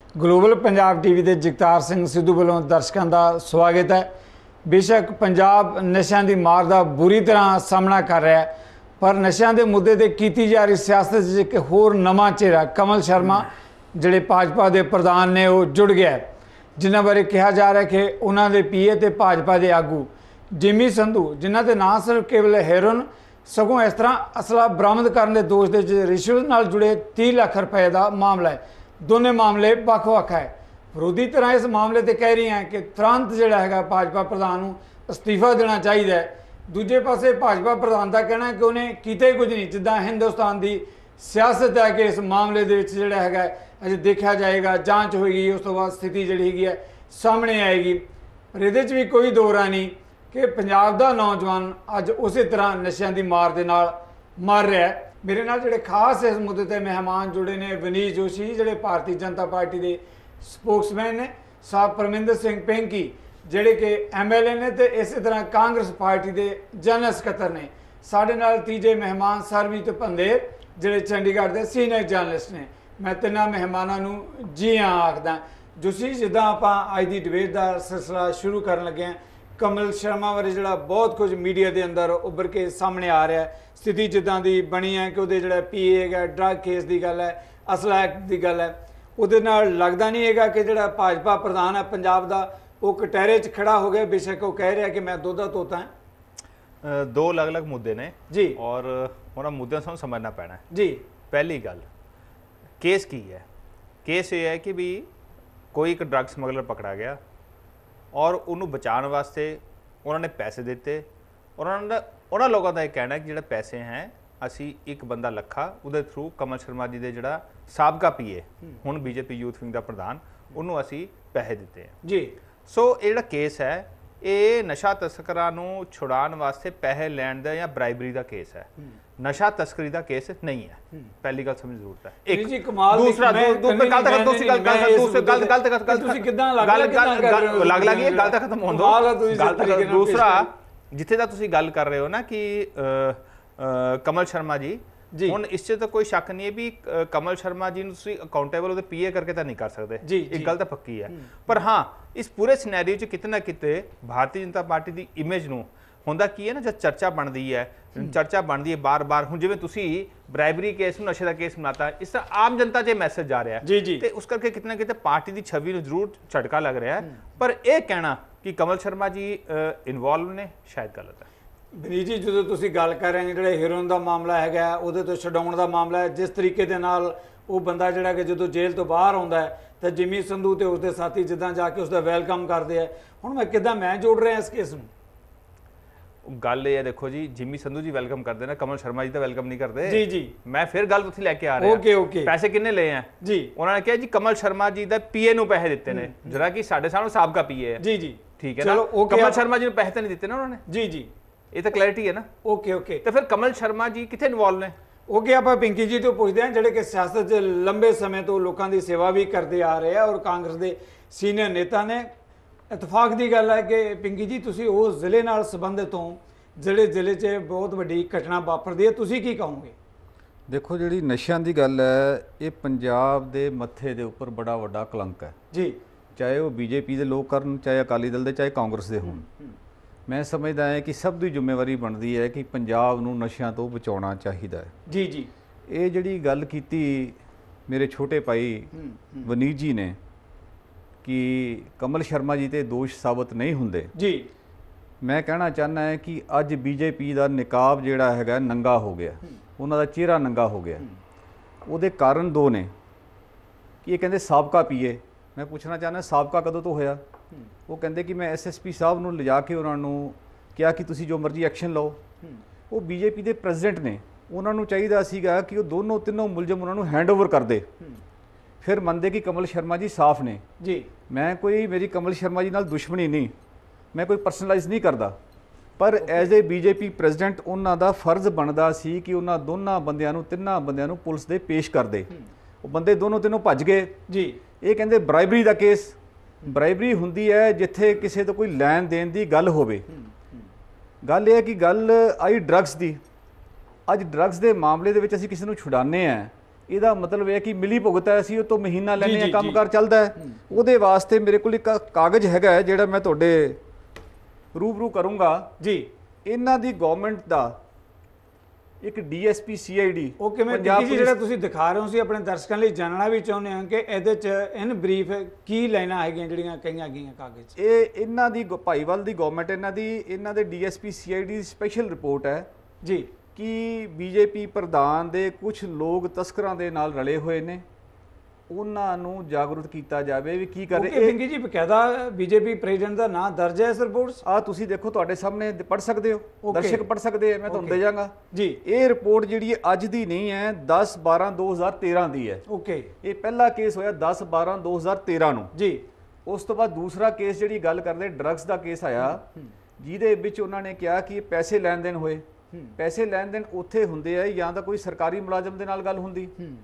Global Punjab TV के जगतार सिंह सिद्धू वालों दर्शकों का स्वागत है। बेशक पंजाब नशा की मार का बुरी तरह सामना कर रहा है, पर नशा के मुद्दे पर की जा रही सियासत एक होर नवा चेहरा कमल शर्मा जोड़े भाजपा के प्रधान ने वो जुड़ गया है, जिन्होंने बारे कहा जा रहा है कि उन्होंने पीए तो भाजपा के आगू जिमी संधू जिन्हों के ना सिर्फ केवल हेरोइन सगों इस तरह असला बरामद करने के दोष के रिश्वत नाल जुड़े 30 लाख रुपए का मामला है। दोनों मामले ਵੱਖ-ਵੱਖ है। विरोधी तरह इस मामले पर कह रही हैं कि तुरंत जोड़ा है भाजपा प्रधान को अस्तीफा देना चाहिए है। दूजे पासे भाजपा प्रधान का कहना है कि उन्हें किते कुछ नहीं, जिदा हिंदुस्तान की सियासत है कि इस मामले जोड़ा है अजे देखा जाएगा, जाँच होगी, उस तो बाद स्थिति जी है सामने आएगी। पर ये भी कोई दो राय नहीं कि पंजाब का नौजवान अज उस तरह नशे की मार के नाल मर रहा है। मेरे नाल जिहड़े खास इस मुद्दे ते मेहमान जुड़े ने विनीत जोशी जिहड़े भारतीय जनता पार्टी के स्पोक्समैन ने, साहब परमिंदर सिंह पेंकी जिहड़े कि MLA ने, तो इस तरह कांग्रेस पार्टी के जनरल सकत्तर ने। साडे नाल तीजे मेहमान सरबजीत पंदेर जिहड़े चंडीगढ़ के सीनियर जर्नलिस्ट ने। मैं तिन्हां मेहमानां नूं जी हाँ आखदा। जोशी जिद्दां आपां अज दी डिबेट का सिलसिला शुरू करन लगे हैं, कमल शर्मा बारे जो बहुत कुछ मीडिया के अंदर उभर के सामने आ रहा है, स्थिति जिद्दां दी बनी है कि वो जो PA है ड्रग केस की गल है, असला एक्ट की गल है, वो लगता नहीं है कि जो भाजपा प्रधान है पंजाब का वो कटहरे च खड़ा हो गया। बेशक वो कह रहा है कि मैं दोधा तोता है। दो अलग अलग मुद्दे ने जी, और उन्होंने मुद्दों से समझना पैना है जी। पहली गल केस की है, केस ये है कि भी कोई एक ड्रग समगलर पकड़ा गया और उन्होंने बचाने वास्ते उन्होंने पैसे दिते और उन्होंने लोगों का यह कहना है कि जो पैसे हैं असी एक बंदा लखा उहदे थ्रू कमल शर्मा जी के जोड़ा साबका PA हुण BJP यूथ विंग का प्रधान उन्होंने असी पैसे दिते हैं जी। सो ये जो केस है ये नशा तस्करां नूं छुड़ाने वास्ते पैसे लैण दा या ब्राइबरी का केस है, नशा तस्करी का केस नहीं है। पहली गल समझ जरूरत है। एक जी कमाल दूसरा दूसरा जिथे तक तुसीं गल कर रहे हो ना कि कमल शर्मा जी हुण इस तो कोई शक नहीं है भी कमल शर्मा जी अकाउंटेबल वो PA करके तो नहीं कर सकते, एक गल तो पक्की है। पर हाँ इस पूरे सिनेरियो च किते ना किते भारतीय जनता पार्टी की इमेज नूं हुंदा की है ना, जब चर्चा बनती है बार बार हुण जिवें तुसीं ब्राइबरी केस नशे का केस बनाता है, इस तरह आम जनता च मैसेज जा रहा है जी जी। ते उस करके कितना किते पार्टी की छवि नूं जरूर झटका लग रहा है। पर यह कहना कि कमल शर्मा जी इनवॉल्व ने शायद गलत है। विनीत जी जो तुसी गल कर रहे हैं जो हीरोइन का मामला है वो तो छडाउण का मामला है, जिस तरीके के नाल वो बंदा जोड़ा कि जो जेल तो बाहर आता है तो जिमी संधू तो उसके साथी जिदा जाके उसका वेलकम करते हैं। हुण मैं किदां मैं जोड़ रहा इस केस में गल ये देखो जी, जिमी संधू जी वेलकम करते हैं, कमल शर्मा जी तो वेलकम नहीं करते जी जी। मैं फिर गल उत्थे लैके आ रहा ओके ओके। पैसे किन्ने ले हैं जी, उन्होंने कहा जी कमल शर्मा जी का PA नूं पैसे दिते ने जरा कि साडे सामने साबका PA है। जी जी ठीक है ना, कमल शर्मा जी पैसे तो नहीं दिते ना उन्होंने। जी जी, ये तो क्लैरिटी है ना। Okay okay. तो फिर कमल शर्मा जी कितने इन्वॉल्व ने? ओके आप पिंकी जी तो पूछते हैं जोड़े कि सियासत लंबे समय तो लोगों की सेवा भी करते आ रहे हैं और कांग्रेस के सीनियर नेता ने। इतफाक की गल है कि पिंकी जी तुसी उस जिले नाल संबंधित हो ਜਿਹੜੇ ਜ਼ਿਲ੍ਹੇ 'ਚ बहुत ਵੱਡੀ घटना वापरती है, ਤੁਸੀਂ ਕੀ ਕਹੋਗੇ? देखो जी नशा की गल है ये पंजाब के मत्थे के उपर बड़ा वड्डा कलंक है जी, चाहे वो BJP के लोग करन, चाहे अकाली दल के, चाहे कांग्रेस के होण। मैं समझदा है कि सब की जिम्मेवारी बनती है कि पंजाब नूं नशिਆਂ तो बचाउणा चाहिए है। जी जी। ये जिहड़ी गल कीती मेरे छोटे भाई वनीत जी ने कि कमल शर्मा जी ते दोष साबित नहीं हुंदे जी, मैं कहना चाहना है कि अज BJP का निकाब जिहड़ा हैगा नंगा हो गया, उन्हों का चेहरा नंगा हो गया। उहदे कारण दो ने कि ये कहते साबका PA, मैं पूछना चाहना साबका कदों तो होया? वो कहते कि मैं SSP साहब नूं लिजा के उन्होंने कहा कि तुसी जो मर्जी एक्शन लो। वो BJP के प्रेजिडेंट ने, उन्होंने चाहिए सीगा कि वो दोनों तीनों मुलजम उन्होंने हैंडओवर कर दे, फिर मनते कि कमल शर्मा जी साफ ने जी। मैं कोई मेरी कमल शर्मा जी नाल दुश्मनी नहीं, मैं कोई परसनलाइज नहीं करता, पर एज ए BJP प्रेजिडेंट उन्हों का फर्ज बनता सी कि उन्होंने दोनों बंदियां नूं, तिन्नां बंदियां नूं पुलिस दे पेश कर दे। वो बंदे दोनों तीनों भज गए जी। ये कहते ब्राइबरी का केस, ब्राइबरी हुंदी है जिथे किसी तो कोई लैन देन की गल होवे। गल यह है कि गल आई ड्रग्स की, अज ड्रग्स के मामले दे विच असीं किसी नूं छुड़ाने हैं, ਇਹਦਾ ਮਤਲਬ ਇਹ ਕਿ ਮਿਲੀ ਭੁਗਤ ਹੈ, ਅਸੀਂ ਉਹ ਤੋਂ ਮਹੀਨਾ ਲੈਂਦੇ ਆ, ਕੰਮਕਾਰ ਚੱਲਦਾ ਹੈ। ਉਹਦੇ ਵਾਸਤੇ ਮੇਰੇ ਕੋਲ ਇੱਕ ਕਾਗਜ਼ ਹੈਗਾ ਹੈ ਜਿਹੜਾ ਮੈਂ ਤੁਹਾਡੇ ਰੂਬਰੂ ਕਰੂੰਗਾ ਜੀ। ਇਹਨਾਂ ਦੀ ਗਵਰਨਮੈਂਟ ਦਾ ਇੱਕ ਡੀਐਸਪੀ ਸੀਆਈਡੀ ਉਹ ਕਿਵੇਂ ਜੀ ਜਿਹੜਾ ਤੁਸੀਂ ਦਿਖਾ ਰਹੇ ਹੋ, ਸੀ ਆਪਣੇ ਦਰਸ਼ਕਾਂ ਲਈ ਜਾਣਨਾ ਵੀ ਚਾਹੁੰਦੇ ਹਾਂ ਕਿ ਇਹਦੇ ਚ ਇਨ ਬਰੀਫ ਕੀ ਲਾਈਨਾਂ ਹੈਗੀਆਂ ਜਿਹੜੀਆਂ ਕਹੀਆਂ ਗਈਆਂ ਕਾਗਜ਼ 'ਚ? ਇਹ ਇਹਨਾਂ ਦੀ ਭਾਈਵਾਲ ਦੀ ਗਵਰਨਮੈਂਟ, ਇਹਨਾਂ ਦੇ ਡੀਐਸਪੀ ਸੀਆਈਡੀ ਦੀ ਸਪੈਸ਼ਲ ਰਿਪੋਰਟ ਹੈ ਜੀ ਕਿ ਬੀਜੇਪੀ ਪ੍ਰਧਾਨ ਦੇ ਕੁਝ ਲੋਕ ਤਸਕਰਾਂ ਦੇ ਨਾਲ ਰਲੇ ਹੋਏ ਨੇ, ਉਹਨਾਂ ਨੂੰ ਜਾਗਰੂਕ ਕੀਤਾ ਜਾਵੇ ਵੀ ਕੀ ਕਰ ਰਹੇ। ਪਿੰਕੀ ਜੀ ਬਕਾਇਦਾ ਬੀਜੇਪੀ ਪ੍ਰੈਜ਼ੀਡੈਂਟ ਦਾ ਨਾਮ ਦਰਜ ਹੈ ਇਸ ਰਿਪੋਰਟ 'ਚ? ਤੁਸੀਂ ਦੇਖੋ, ਤੁਹਾਡੇ ਸਾਹਮਣੇ ਪੜ੍ਹ ਸਕਦੇ ਹੋ, ਦਰਸ਼ਕ ਪੜ੍ਹ ਸਕਦੇ ਆ, ਮੈਂ ਤੁਹਾਨੂੰ ਦੇ ਜਾਵਾਂਗਾ ਜੀ। ਇਹ ਰਿਪੋਰਟ ਜਿਹੜੀ ਅੱਜ ਦੀ ਨਹੀਂ ਹੈ, 10/12/2013 ਦੀ ਹੈ। ਓਕੇ, ਇਹ ਪਹਿਲਾ ਕੇਸ ਹੋਇਆ 10/12/2013 ਨੂੰ ਜੀ। ਉਸ ਤੋਂ ਬਾਅਦ ਦੂਸਰਾ ਕੇਸ ਜਿਹੜੀ ਗੱਲ ਕਰਦੇ ਡਰੱਗਸ ਦਾ ਕੇਸ ਆਇਆ, ਜਿਹਦੇ ਵਿੱਚ ਉਹਨਾਂ ਨੇ ਕਿਹਾ ਕਿ ਪੈਸੇ ਲੈਣ ਦੇਣ ਹੋਏ। ਪੈਸੇ ਲੈਣ ਦੇਣ ਉੱਥੇ ਹੁੰਦੇ ਆ ਜਾਂ ਤਾਂ ਕੋਈ ਸਰਕਾਰੀ ਮੁਲਾਜ਼ਮ ਦੇ ਨਾਲ ਗੱਲ ਹੁੰਦੀ।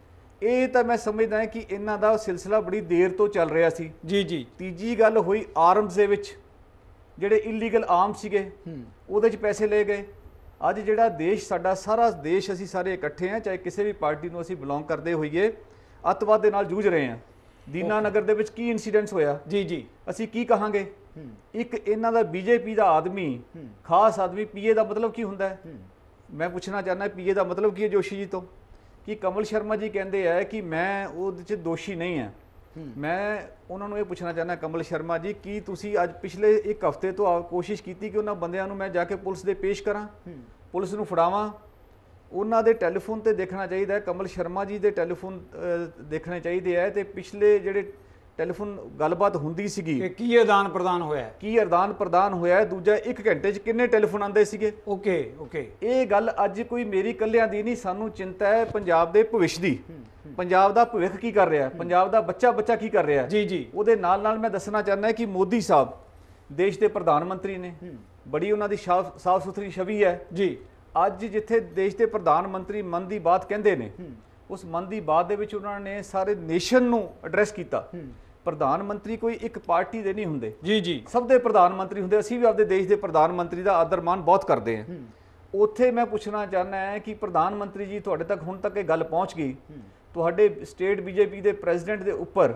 ਇਹ ਤਾਂ ਮੈਂ ਸਮਝਦਾ ਕਿ ਇਹਨਾਂ ਦਾ ਸਿਲਸਿਲਾ ਬੜੀ ਦੇਰ ਤੋਂ ਚੱਲ ਰਿਹਾ ਸੀ ਜੀ ਜੀ। ਤੀਜੀ ਗੱਲ ਹੋਈ ਆਰਮਸ ਦੇ ਵਿੱਚ, ਜਿਹੜੇ ਇਲੀਗਲ ਆਰਮਸ ਸੀਗੇ ਉਹਦੇ 'ਚ ਪੈਸੇ ਲਏ ਗਏ। ਅੱਜ ਜਿਹੜਾ ਦੇਸ਼ ਸਾਡਾ ਸਾਰਾ ਦੇਸ਼, ਅਸੀਂ ਸਾਰੇ ਇਕੱਠੇ ਹਾਂ, ਚਾਹੇ ਕਿਸੇ ਵੀ ਪਾਰਟੀ ਨੂੰ ਅਸੀਂ ਬਿਲੋਂਗ ਕਰਦੇ ਹੋਈਏ, ਅੱਤਵਾਦ ਦੇ ਨਾਲ ਜੂਝ ਰਹੇ ਹਾਂ। ਦੀਨਾਨਗਰ ਦੇ ਵਿੱਚ ਕੀ ਇਨਸੀਡੈਂਟਸ ਹੋਇਆ ਜੀ ਜੀ, ਅਸੀਂ ਕੀ ਕਹਾਂਗੇ? ਇੱਕ ਇਹਨਾਂ ਦਾ ਬੀਜੇਪੀ ਦਾ ਆਦਮੀ, ਖਾਸ ਆਦਮੀ, ਪੀਏ ਦਾ ਮਤਲਬ ਕੀ ਹੁੰਦਾ ਹੈ? ਮੈਂ ਪੁੱਛਣਾ ਚਾਹੁੰਦਾ ਪੀਏ ਦਾ ਮਤਲਬ ਕੀ ਹੈ ਜੋਸ਼ੀ ਜੀ ਤੋਂ, ਕਿ ਕਮਲ ਸ਼ਰਮਾ ਜੀ ਕਹਿੰਦੇ ਆ ਕਿ ਮੈਂ ਉਹਦੇ 'ਚ ਦੋਸ਼ੀ ਨਹੀਂ ਹਾਂ। ਮੈਂ ਉਹਨਾਂ ਨੂੰ ਇਹ ਪੁੱਛਣਾ ਚਾਹੁੰਦਾ, ਕਮਲ ਸ਼ਰਮਾ ਜੀ, ਕੀ ਤੁਸੀਂ ਅੱਜ ਪਿਛਲੇ ਇੱਕ ਹਫ਼ਤੇ ਤੋਂ ਕੋਸ਼ਿਸ਼ ਕੀਤੀ ਕਿ ਉਹਨਾਂ ਬੰਦਿਆਂ ਨੂੰ ਮੈਂ ਜਾ ਕੇ ਪੁਲਿਸ ਦੇ ਪੇਸ਼ ਕਰਾਂ, ਪੁਲਿਸ ਨੂੰ ਫੜਾਵਾਂ? ਉਹਨਾਂ ਦੇ ਟੈਲੀਫੋਨ ਤੇ ਦੇਖਣਾ ਚਾਹੀਦਾ ਹੈ, ਕਮਲ ਸ਼ਰਮਾ ਜੀ ਦੇ ਟੈਲੀਫੋਨ ਦੇਖਣੇ ਚਾਹੀਦੇ ਹੈ, ਤੇ ਪਿਛਲੇ ਜਿਹੜੇ ਟੈਲੀਫੋਨ ਗੱਲਬਾਤ ਹੁੰਦੀ ਸੀਗੀ, ਕੀ ਆਦਾਨ ਪ੍ਰਦਾਨ ਹੋਇਆ, ਕੀ ਆਦਾਨ ਪ੍ਰਦਾਨ ਹੋਇਆ। ਦੂਜਾ, 1 ਘੰਟੇ 'ਚ ਕਿੰਨੇ ਟੈਲੀਫੋਨ ਆਉਂਦੇ ਸੀਗੇ। ਓਕੇ ਓਕੇ, ਇਹ ਗੱਲ ਅੱਜ ਕੋਈ ਮੇਰੀ ਇਕੱਲਿਆਂ ਦੀ ਨਹੀਂ, ਸਾਨੂੰ ਚਿੰਤਾ ਹੈ ਪੰਜਾਬ ਦੇ ਭਵਿੱਖ ਦੀ। ਪੰਜਾਬ ਦਾ ਭਵਿੱਖ ਕੀ ਕਰ ਰਿਹਾ, ਪੰਜਾਬ ਦਾ ਬੱਚਾ ਕੀ ਕਰ ਰਿਹਾ ਜੀ ਜੀ। ਉਹਦੇ ਨਾਲ ਨਾਲ ਮੈਂ ਦੱਸਣਾ ਚਾਹੁੰਦਾ ਕਿ ਮੋਦੀ ਸਾਹਿਬ ਦੇਸ਼ ਦੇ ਪ੍ਰਧਾਨ ਮੰਤਰੀ ਨੇ, ਬੜੀ ਉਹਨਾਂ ਦੀ ਸਾਫ਼ ਸੁਥਰੀ ਛਵੀ ਹੈ ਜੀ। ਅੱਜ ਜਿੱਥੇ ਦੇਸ਼ ਦੇ ਪ੍ਰਧਾਨ ਮੰਤਰੀ ਮਨ ਦੀ ਬਾਤ ਕਹਿੰਦੇ ਨੇ, ਉਸ ਮਨ ਦੀ ਬਾਤ ਦੇ ਵਿੱਚ ਉਹਨਾਂ ਨੇ ਸਾਰੇ ਨੇਸ਼ਨ ਨੂੰ ਐਡਰੈਸ ਕੀਤਾ। ਪ੍ਰਧਾਨ ਮੰਤਰੀ ਕੋਈ ਇੱਕ ਪਾਰਟੀ ਦੇ ਨਹੀਂ ਹੁੰਦੇ ਜੀ ਜੀ, ਸਭ ਦੇ ਪ੍ਰਧਾਨ ਮੰਤਰੀ ਹੁੰਦੇ। ਅਸੀਂ ਵੀ ਆਪਦੇ ਦੇਸ਼ ਦੇ ਪ੍ਰਧਾਨ ਮੰਤਰੀ ਦਾ ਆਦਰ ਮਾਣ ਬਹੁਤ ਕਰਦੇ ਹਾਂ। ਉੱਥੇ ਮੈਂ ਪੁੱਛਣਾ ਚਾਹੁੰਦਾ ਹਾਂ ਕਿ ਪ੍ਰਧਾਨ ਮੰਤਰੀ ਜੀ, ਤੁਹਾਡੇ ਤੱਕ ਹੁਣ ਤੱਕ ਇਹ ਗੱਲ ਪਹੁੰਚ ਗਈ, ਤੁਹਾਡੇ ਸਟੇਟ ਬੀਜੇਪੀ ਦੇ ਪ੍ਰੈਜ਼ੀਡੈਂਟ ਦੇ ਉੱਪਰ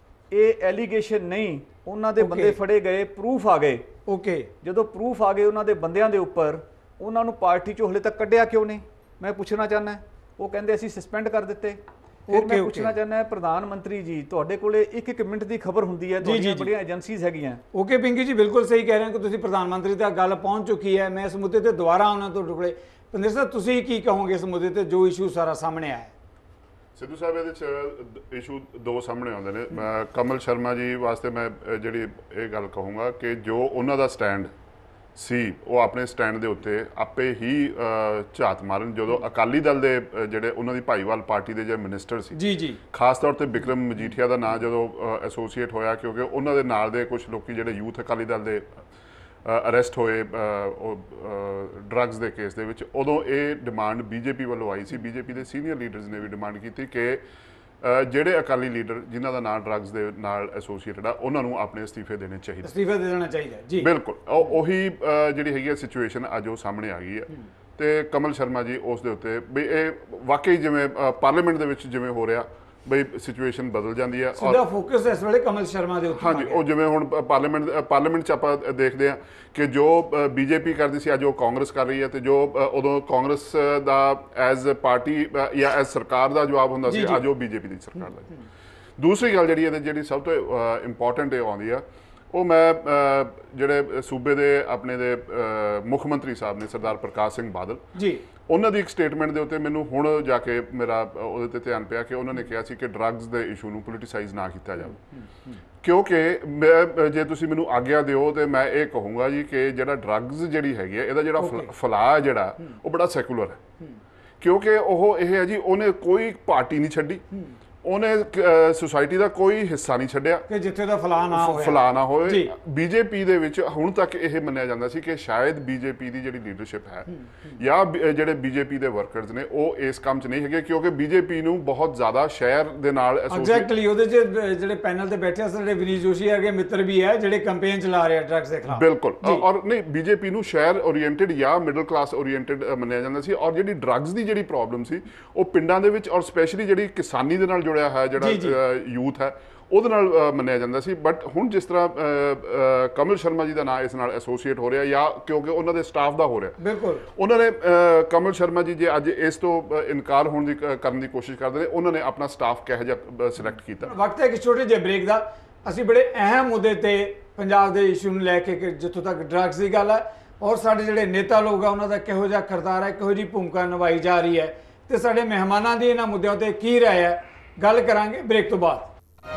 ਇਹ ਐਲੀਗੇਸ਼ਨ ਨਹੀਂ, ਉਹਨਾਂ ਦੇ ਬੰਦੇ ਫੜੇ ਗਏ, ਪ੍ਰੂਫ ਆ ਗਏ। ਓਕੇ, ਜਦੋਂ ਪ੍ਰੂਫ ਆ ਗਏ ਉਹਨਾਂ ਦੇ ਬੰਦਿਆਂ ਦੇ ਉੱਪਰ, ਉਹਨਾਂ ਨੂੰ ਪਾਰਟੀ 'ਚੋਂ ਹਲੇ ਤੱਕ ਕੱਢਿਆ ਕਿਉਂ ਨਹੀਂ? ਮੈਂ ਪੁੱਛਣਾ ਚਾਹੁੰਦਾ। ਉਹ ਕਹਿੰਦੇ ਅਸੀਂ ਸਸਪੈਂਡ ਕਰ ਦਿੱਤੇ। ਫਿਰ ਮੈਂ ਪੁੱਛਣਾ ਚਾਹੁੰਦਾ, ਪ੍ਰਧਾਨ ਮੰਤਰੀ ਜੀ, ਤੁਹਾਡੇ ਕੋਲੇ ਇੱਕ ਮਿੰਟ ਦੀ ਖਬਰ ਹੁੰਦੀ ਹੈ, ਤੁਹਾਡੀਆਂ ਬੜੀਆਂ ਏਜੰਸੀਜ਼ ਹੈਗੀਆਂ। ਓਕੇ ਪਿੰਕੀ ਜੀ, ਬਿਲਕੁਲ ਸਹੀ ਕਹਿ ਰਹੇ ਹੋ ਕਿ ਤੁਸੀਂ ਪ੍ਰਧਾਨ ਮੰਤਰੀ ਤੱਕ ਗੱਲ ਪਹੁੰਚ ਚੁੱਕੀ ਹੈ। ਮੈਂ ਇਸ ਮੁੱਦੇ ਤੇ ਦੁਬਾਰਾ ਆਉਣਾ ਤੁਹਾਡੇ ਕੋਲੇ। ਪੰਦੇਰ ਸਾਹਿਬ, ਤੁਸੀਂ ਕੀ ਕਹੋਗੇ ਇਸ ਮੁੱਦੇ ਤੇ ਜੋ ਇਸ਼ੂ ਸਾਰਾ ਸਾਹਮਣੇ ਆਇਆ? ਸਿੱਧੂ ਸਾਹਿਬ, ਇਹਦੇ 'ਚ ਇਸ਼ੂ ਦੋ ਸਾਹਮਣੇ ਆਉਂਦੇ ਨੇ। ਕਮਲ ਸ਼ਰਮਾ ਜੀ ਵਾਸਤੇ ਮੈਂ ਜਿਹੜੀ ਇਹ ਗੱਲ ਕਹੂੰਗਾ ਕਿ ਜੋ ਉਹਨਾਂ ਦਾ ਸਟੈਂਡ ਸੀ, ਉਹ ਆਪਣੇ ਸਟੈਂਡ ਦੇ ਉੱਤੇ ਆਪੇ ਹੀ ਝਾਤ ਮਾਰਨ। ਜਦੋਂ ਅਕਾਲੀ ਦਲ ਦੇ ਜਿਹੜੇ ਉਹਨਾਂ ਦੀ ਭਾਈਵਾਲ ਪਾਰਟੀ ਦੇ ਜਿਹੜੇ ਮਿਨਿਸਟਰ ਸੀ ਜੀ ਜੀ, ਖਾਸ ਤੌਰ ਤੇ ਬਿਕਰਮ ਮਜੀਠੀਆ ਦਾ ਨਾਂ ਜਦੋਂ ਐਸੋਸੀਏਟ ਹੋਇਆ, ਕਿਉਂਕਿ ਉਹਨਾਂ ਦੇ ਨਾਲ ਦੇ ਕੁਝ ਲੋਕੀ ਜਿਹੜੇ ਯੂਥ ਅਕਾਲੀ ਦਲ ਦੇ ਅਰੈਸਟ ਹੋਏ ਡਰੱਗਸ ਦੇ ਕੇਸ ਦੇ ਵਿੱਚ, ਉਦੋਂ ਇਹ ਡਿਮਾਂਡ ਬੀਜੇਪੀ ਵੱਲੋਂ ਆਈ ਸੀ। ਬੀਜੇਪੀ ਦੇ ਸੀਨੀਅਰ ਲੀਡਰਸ ਨੇ ਵੀ ਡਿਮਾਂਡ ਕੀਤੀ ਕਿ ਜਿਹੜੇ ਅਕਾਲੀ ਲੀਡਰ ਜਿਨ੍ਹਾਂ ਦਾ ਨਾਮ ਡਰੱਗਸ ਦੇ ਨਾਲ ਐਸੋਸੀਏਟਡ ਆ, ਉਹਨਾਂ ਨੂੰ ਆਪਣੇ ਅਸਤੀਫੇ ਦੇਣੇ ਚਾਹੀਦੇ, ਅਸਤੀਫਾ ਦੇ ਦੇਣਾ ਚਾਹੀਦਾ ਜੀ। ਬਿਲਕੁਲ ਉਹੀ ਜਿਹੜੀ ਹੈਗੀ ਹੈ ਸਿਚੁਏਸ਼ਨ ਅੱਜ ਉਹ ਸਾਹਮਣੇ ਆ ਗਈ ਹੈ। ਤੇ ਕਮਲ ਸ਼ਰਮਾ ਜੀ ਉਸ ਦੇ ਉੱਤੇ ਵੀ ਇਹ ਵਾਕਈ ਜਿਵੇਂ ਪਾਰਲੀਮੈਂਟ ਦੇ ਵਿੱਚ ਜਿਵੇਂ ਹੋ ਰਿਹਾ, ਬਈ ਸਿਚੁਏਸ਼ਨ ਬਦਲ ਜਾਂਦੀ ਹੈ। ਸਿੱਧਾ ਫੋਕਸ ਇਸ ਵੇਲੇ ਕਮਲ ਸ਼ਰਮਾ ਦੇ ਉੱਤੇ। ਹਾਂਜੀ, ਉਹ ਜਿਵੇਂ ਹੁਣ ਪਾਰਲੀਮੈਂਟ 'ਚ ਆਪਾਂ ਦੇਖਦੇ ਹਾਂ ਕਿ ਜੋ ਬੀਜੇਪੀ ਕਰਦੀ ਸੀ, ਅੱਜ ਉਹ ਕਾਂਗਰਸ ਕਰ ਰਹੀ ਹੈ, ਤੇ ਜੋ ਉਦੋਂ ਕਾਂਗਰਸ ਦਾ ਐਜ਼ ਪਾਰਟੀ ਜਾਂ ਐਜ਼ ਸਰਕਾਰ ਦਾ ਜਵਾਬ ਹੁੰਦਾ ਸੀ, ਅੱਜ ਉਹ ਬੀਜੇਪੀ ਦੀ ਸਰਕਾਰ ਦਾ। ਦੂਸਰੀ ਗੱਲ ਜਿਹੜੀ ਸਭ ਤੋਂ ਇੰਪੋਰਟੈਂਟ ਇਹ ਆਉਂਦੀ ਆ, ਉਹ ਮੈਂ ਜਿਹੜੇ ਸੂਬੇ ਦੇ ਆਪਣੇ ਦੇ ਮੁੱਖ ਮੰਤਰੀ ਸਾਹਿਬ ਨੇ ਸਰਦਾਰ ਪ੍ਰਕਾਸ਼ ਸਿੰਘ ਬਾਦਲ ਜੀ, ਉਹਨਾਂ ਦੀ ਇੱਕ ਸਟੇਟਮੈਂਟ ਦੇ ਉੱਤੇ ਮੈਨੂੰ ਹੁਣ ਜਾ ਕੇ ਮੇਰਾ ਉਹਦੇ ਤੇ ਧਿਆਨ ਪਿਆ ਕਿ ਉਹਨਾਂ ਨੇ ਕਿਹਾ ਸੀ ਕਿ ਡਰੱਗਸ ਦੇ ਇਸ਼ੂ ਨੂੰ ਪੋਲੀਟੀਸਾਈਜ਼ ਨਾ ਕੀਤਾ ਜਾਵੇ। ਕਿਉਂਕਿ ਜੇ ਤੁਸੀਂ ਮੈਨੂੰ ਆਗਿਆ ਦਿਓ ਤੇ ਮੈਂ ਇਹ ਕਹੂੰਗਾ ਜੀ ਕਿ ਜਿਹੜਾ ਡਰੱਗਸ ਜਿਹੜੀ ਹੈਗੀ ਹੈ, ਇਹਦਾ ਜਿਹੜਾ ਫੈਲਾਅ ਜਿਹੜਾ ਉਹ ਬੜਾ ਸੈਕੂਲਰ ਹੈ। ਕਿਉਂਕਿ ਉਹ ਇਹ ਹੈ ਜੀ, ਉਹਨੇ ਕੋਈ ਪਾਰਟੀ ਨਹੀਂ ਛੱਡੀ, ਉਹਨੇ ਸੁਸਾਇਟੀ ਦਾ ਕੋਈ ਹਿੱਸਾ ਨਹੀਂ ਛੱਡਿਆ ਕਿ ਜਿੱਥੇ ਦਾ ਫਲਾ ਨਾ ਹੋਏ। ਬੀਜੇਪੀ ਦੇ ਵਿੱਚ ਹੁਣ ਤੱਕ ਇਹ ਮੰਨਿਆ ਜਾਂਦਾ ਸੀ ਕਿ ਸ਼ਾਇਦ ਬੀਜੇਪੀ ਦੀ ਜਿਹੜੀ ਲੀਡਰਸ਼ਿਪ ਹੈ ਜਾਂ ਜਿਹੜੇ ਬੀਜੇਪੀ ਦੇ ਵਰਕਰਸ ਨੇ ਉਹ ਇਸ ਕੰਮ 'ਚ ਨਹੀਂ ਹੈਗੇ, ਕਿਉਂਕਿ ਬੀਜੇਪੀ ਨੂੰ ਬਹੁਤ ਜ਼ਿਆਦਾ ਸ਼ਹਿਰ ਦੇ ਨਾਲ ਐਗਜ਼ੈਕਟਲੀ ਉਹਦੇ 'ਚ ਜਿਹੜੇ ਪੈਨਲ ਤੇ ਬੈਠੇ ਸਾਡੇ ਵਿਨੀਤ ਜੋਸ਼ੀ ਵਰਗੇ ਮਿੱਤਰ ਵੀ ਹੈ ਜਿਹੜੇ ਕੈਂਪੇਨ ਚਲਾ ਰਹੇ ਆ ਡਰੱਗਸ ਦੇ ਖਿਲਾਫ। ਬਿਲਕੁਲ, ਔਰ ਨਹੀਂ ਬੀਜੇਪੀ ਨੂੰ ਸ਼ਹਿਰ ਓਰੀਐਂਟਡ ਜਾਂ ਮਿਡਲ ਕਲਾਸ ਓਰੀਐਂਟਡ ਮੰਨਿਆ ਜਾਂਦਾ ਸੀ, ਔਰ ਜਿਹੜੀ ਡਰੱਗਸ ਦੀ ਜਿਹੜੀ ਪ੍ਰੋਬਲਮ ਸੀ ਉਹ ਪਿੰਡਾਂ ਦੇ ਵਿੱਚ ਔਰ ਸਪੈਸ਼ਲੀ ਜਿਹੜੀ ਕਿਸਾਨੀ ਦੇ ਨਾਲ ਜੁੜਿਆ ਹੈ ਜਿਹੜਾ ਯੂਥ ਹੈ ਉਹਦੇ ਨਾਲ ਮੰਨਿਆ ਜਾਂਦਾ ਸੀ। ਬਟ ਹੁਣ ਜਿਸ ਤਰ੍ਹਾਂ ਕਮਲ ਸ਼ਰਮਾ ਜੀ ਦਾ ਨਾਂ ਇਸ ਨਾਲ ਐਸੋਸੀਏਟ ਹੋ ਰਿਹਾ ਜਾਂ ਕਿਉਂਕਿ ਉਹਨਾਂ ਦੇ ਸਟਾਫ ਦਾ ਹੋ ਰਿਹਾ, ਬਿਲਕੁਲ ਉਹਨਾਂ ਨੇ ਕਮਲ ਸ਼ਰਮਾ ਜੀ ਜੇ ਅੱਜ ਇਸ ਤੋਂ ਇਨਕਾਰ ਹੋਣ ਦੀ ਕਰਨ ਦੀ ਕੋਸ਼ਿਸ਼ ਕਰਦੇ ਨੇ, ਉਹਨਾਂ ਨੇ ਆਪਣਾ ਸਟਾਫ ਕਿਹੋ ਜਿਹਾ ਸਿਲੈਕਟ ਕੀਤਾ। ਵਕਤ ਹੈ ਕਿ ਛੋਟੇ ਜਿਹੇ ਬ੍ਰੇਕ ਦਾ। ਅਸੀਂ ਬੜੇ ਅਹਿਮ ਮੁੱਦੇ ਤੇ ਪੰਜਾਬ ਦੇ ਇਸ਼ੂ ਨੂੰ ਲੈ ਕੇ ਜਿੱਥੋਂ ਤੱਕ ਡਰੱਗਸ ਦੀ ਗੱਲ ਹੈ ਔਰ ਸਾਡੇ ਜਿਹੜੇ ਨੇਤਾ ਲੋਕ ਆ ਉਹਨਾਂ ਦਾ ਕਿਹੋ ਜਿਹਾ ਕਿਰਦਾਰ ਹੈ, ਕਿਹੋ ਜਿਹੀ ਭੂਮਿਕਾ ਨਿਭਾਈ ਜਾ ਰਹੀ ਹੈ ਤੇ ਸਾਡੇ ਮਹਿਮਾਨਾਂ ਦੀ ਇਹਨਾਂ ਮੁੱਦਿਆਂ ਤੇ ਕੀ ਰਾਏ ਹੈ, ਗੱਲ ਕਰਾਂਗੇ ਬ੍ਰੇਕ ਤੋਂ ਬਾਅਦ।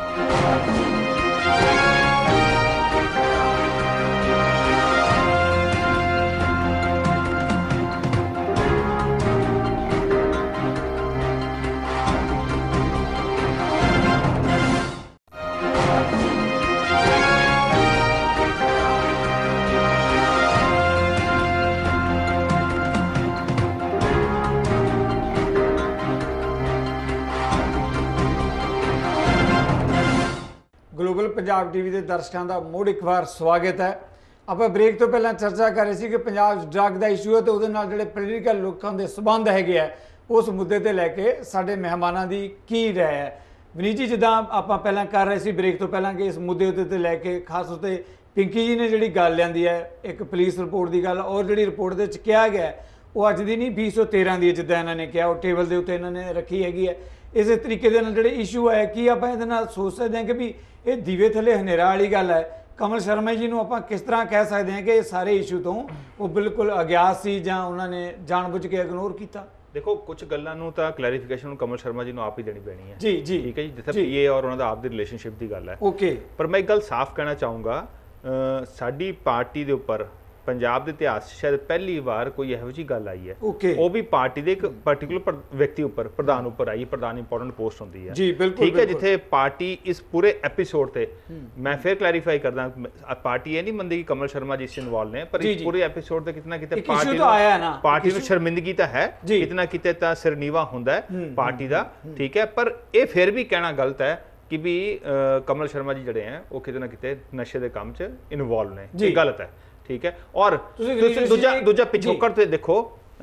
ਗਲੋਬਲ ਪੰਜਾਬ ਟੀਵੀ ਦੇ ਦਰਸ਼ਕਾਂ ਦਾ ਮੁੜ ਇੱਕ ਵਾਰ ਸਵਾਗਤ ਹੈ। ਆਪਾਂ ਬ੍ਰੇਕ ਤੋਂ ਪਹਿਲਾਂ ਚਰਚਾ ਕਰ ਰਹੇ ਸੀ ਕਿ ਪੰਜਾਬ 'ਚ ਡਰੱਗ ਦਾ ਇਸ਼ੂ ਹੈ ਤੇ ਉਹਦੇ ਨਾਲ ਜਿਹੜੇ ਪੋਲੀਟੀਕਲ ਲੋਕਾਂ ਦੇ ਸਬੰਧ ਹੈਗੇ ਆ ਉਸ ਮੁੱਦੇ ਤੇ ਲੈ ਕੇ ਸਾਡੇ ਮਹਿਮਾਨਾਂ ਦੀ ਕੀ ਰਾਏ ਹੈ। ਵਿਨੀਤ ਜੀ, ਜਿੱਦਾਂ ਆਪਾਂ ਪਹਿਲਾਂ ਕਰ ਰਹੇ ਸੀ ਬ੍ਰੇਕ ਤੋਂ ਪਹਿਲਾਂ ਕਿ ਇਸ ਮੁੱਦੇ ਉੱਤੇ ਤੇ ਲੈ ਕੇ ਖਾਸ ਉੱਤੇ ਪਿੰਕੀ ਜੀ ਨੇ ਜਿਹੜੀ ਗੱਲ ਲਿਆਂਦੀ ਹੈ ਇੱਕ ਪੁਲਿਸ ਰਿਪੋਰਟ ਦੀ ਗੱਲ, ਔਰ ਜਿਹੜੀ ਰਿਪੋਰਟ ਦੇ ਵਿੱਚ ਕਿਹਾ ਗਿਆ ਉਹ ਅੱਜ ਦੀ ਨਹੀਂ 2013 ਦੀ ਜਿੱਦਾਂ ਇਹਨਾਂ ਨੇ ਕਿਹਾ ਉਹ ਟੇਬਲ ਦੇ ਉੱਤੇ ਇਹਨਾਂ ਨੇ ਰੱਖੀ ਹੈਗੀ ਹੈ। ਇਸੇ ਤਰੀਕੇ ਦੇ ਨਾਲ ਜਿਹੜੇ ਇਸ਼ੂ ਹੈ ਕੀ ਆਪਾਂ ਇਹਦੇ ਨਾਲ ਸੋਚ ਸਕਦੇ ਹਾਂ ਕਿ ਵੀ ਇਹ ਦੀਵੇ ਥੱਲੇ ਹਨੇਰਾ ਵਾਲੀ ਗੱਲ ਹੈ। ਕਮਲ ਸ਼ਰਮਾ ਜੀ ਨੂੰ ਆਪਾਂ ਕਿਸ ਤਰ੍ਹਾਂ ਕਹਿ ਸਕਦੇ ਹਾਂ ਕਿ ਇਹ ਸਾਰੇ ਇਸ਼ੂ ਤੋਂ ਉਹ ਬਿਲਕੁਲ ਅਗਿਆਤ ਸੀ ਜਾਂ ਉਹਨਾਂ ਨੇ ਜਾਣਬੁੱਝ ਕੇ ਇਗਨੋਰ ਕੀਤਾ? ਦੇਖੋ ਕੁਝ ਗੱਲਾਂ ਨੂੰ ਤਾਂ ਕਲੈਰੀਫਿਕੇਸ਼ਨ ਕਮਲ ਸ਼ਰਮਾ ਜੀ ਨੂੰ ਆਪ ਹੀ ਦੇਣੀ ਪੈਣੀ ਹੈ। ਜੀ ਜੀ ਠੀਕ ਹੈ ਜੀ, ਜਿੱਥੇ ਪੀਏ ਔਰ ਉਹਨਾਂ ਦਾ ਆਪ ਦੀ ਰਿਲੇਸ਼ਨਸ਼ਿਪ ਦੀ ਗੱਲ ਹੈ। ਓਕੇ, ਪਰ ਮੈਂ ਇੱਕ ਗੱਲ ਸਾਫ਼ ਕਹਿਣਾ ਚਾਹੂੰਗਾ, ਸਾਡੀ ਪਾਰਟੀ ਦੇ ਉੱਪਰ ਪੰਜਾਬ ਦੇ ਇਤਿਹਾਸ 'ਚ ਸ਼ਾਇਦ ਪਹਿਲੀ ਵਾਰ ਕੋਈ ਇਹੋ ਜਿਹੀ ਗੱਲ ਆਈ ਹੈ, ਉਹ ਵੀ ਪਾਰਟੀ ਦੇ ਇੱਕ ਪਾਰਟਿਕੂਲਰ ਵਿਅਕਤੀ ਉੱਪਰ, ਪ੍ਰਧਾਨ ਉੱਪਰ ਆਈ। ਪ੍ਰਧਾਨ ਇੰਪੋਰਟੈਂਟ ਪੋਸਟ ਹੁੰਦੀ ਹੈ ਜੀ, ਬਿਲਕੁਲ ਠੀਕ ਹੈ, ਜਿੱਥੇ ਪਾਰਟੀ ਇਸ ਪੂਰੇ ਐਪੀਸੋਡ ਤੇ ਮੈਂ ਫਿਰ ਕਲੈਰੀਫਾਈ ਕਰਦਾ, ਪਾਰਟੀ ਇਹ ਨਹੀਂ ਮੰਨਦੀ ਕਿ ਕਮਲ ਸ਼ਰਮਾ ਜੀ ਇਸ ਇੰਵੋਲਵ ਨੇ, ਪਰ ਇਸ ਪੂਰੇ ਐਪੀਸੋਡ ਤੇ ਕਿਤਨਾ ਕਿਤੇ ਪਾਰਟੀ ਨੂੰ ਸ਼ਰਮਿੰਦਗੀ ਤਾਂ ਹੈ, ਕਿਤਨਾ ਕਿਤੇ ਤਾਂ ਸਿਰਨੀਵਾ ਹੁੰਦਾ ਹੈ ਪਾਰਟੀ ਦਾ। ਠੀਕ ਹੈ, ਪਰ ਇਹ ਫਿਰ ਵੀ ਕਹਿਣਾ ਗਲਤ ਹੈ ਕਿ ਵੀ ਕਮਲ ਸ਼ਰਮਾ ਜੀ ਜਿਹੜੇ ਹੈ ਉਹ ਕਿਤੇ ਨਾ ਕਿਤੇ ਨਸ਼ੇ ਦੇ ਕੰਮ 'ਚ ਇਨਵੋਲਵ ਨੇ, ਇਹ ਗਲਤ ਹੈ। ਠੀਕ ਹੈ, ਔਰ ਦੂਜਾ ਪਿਛੋਕੜ ਤੇ ਦੇਖੋ,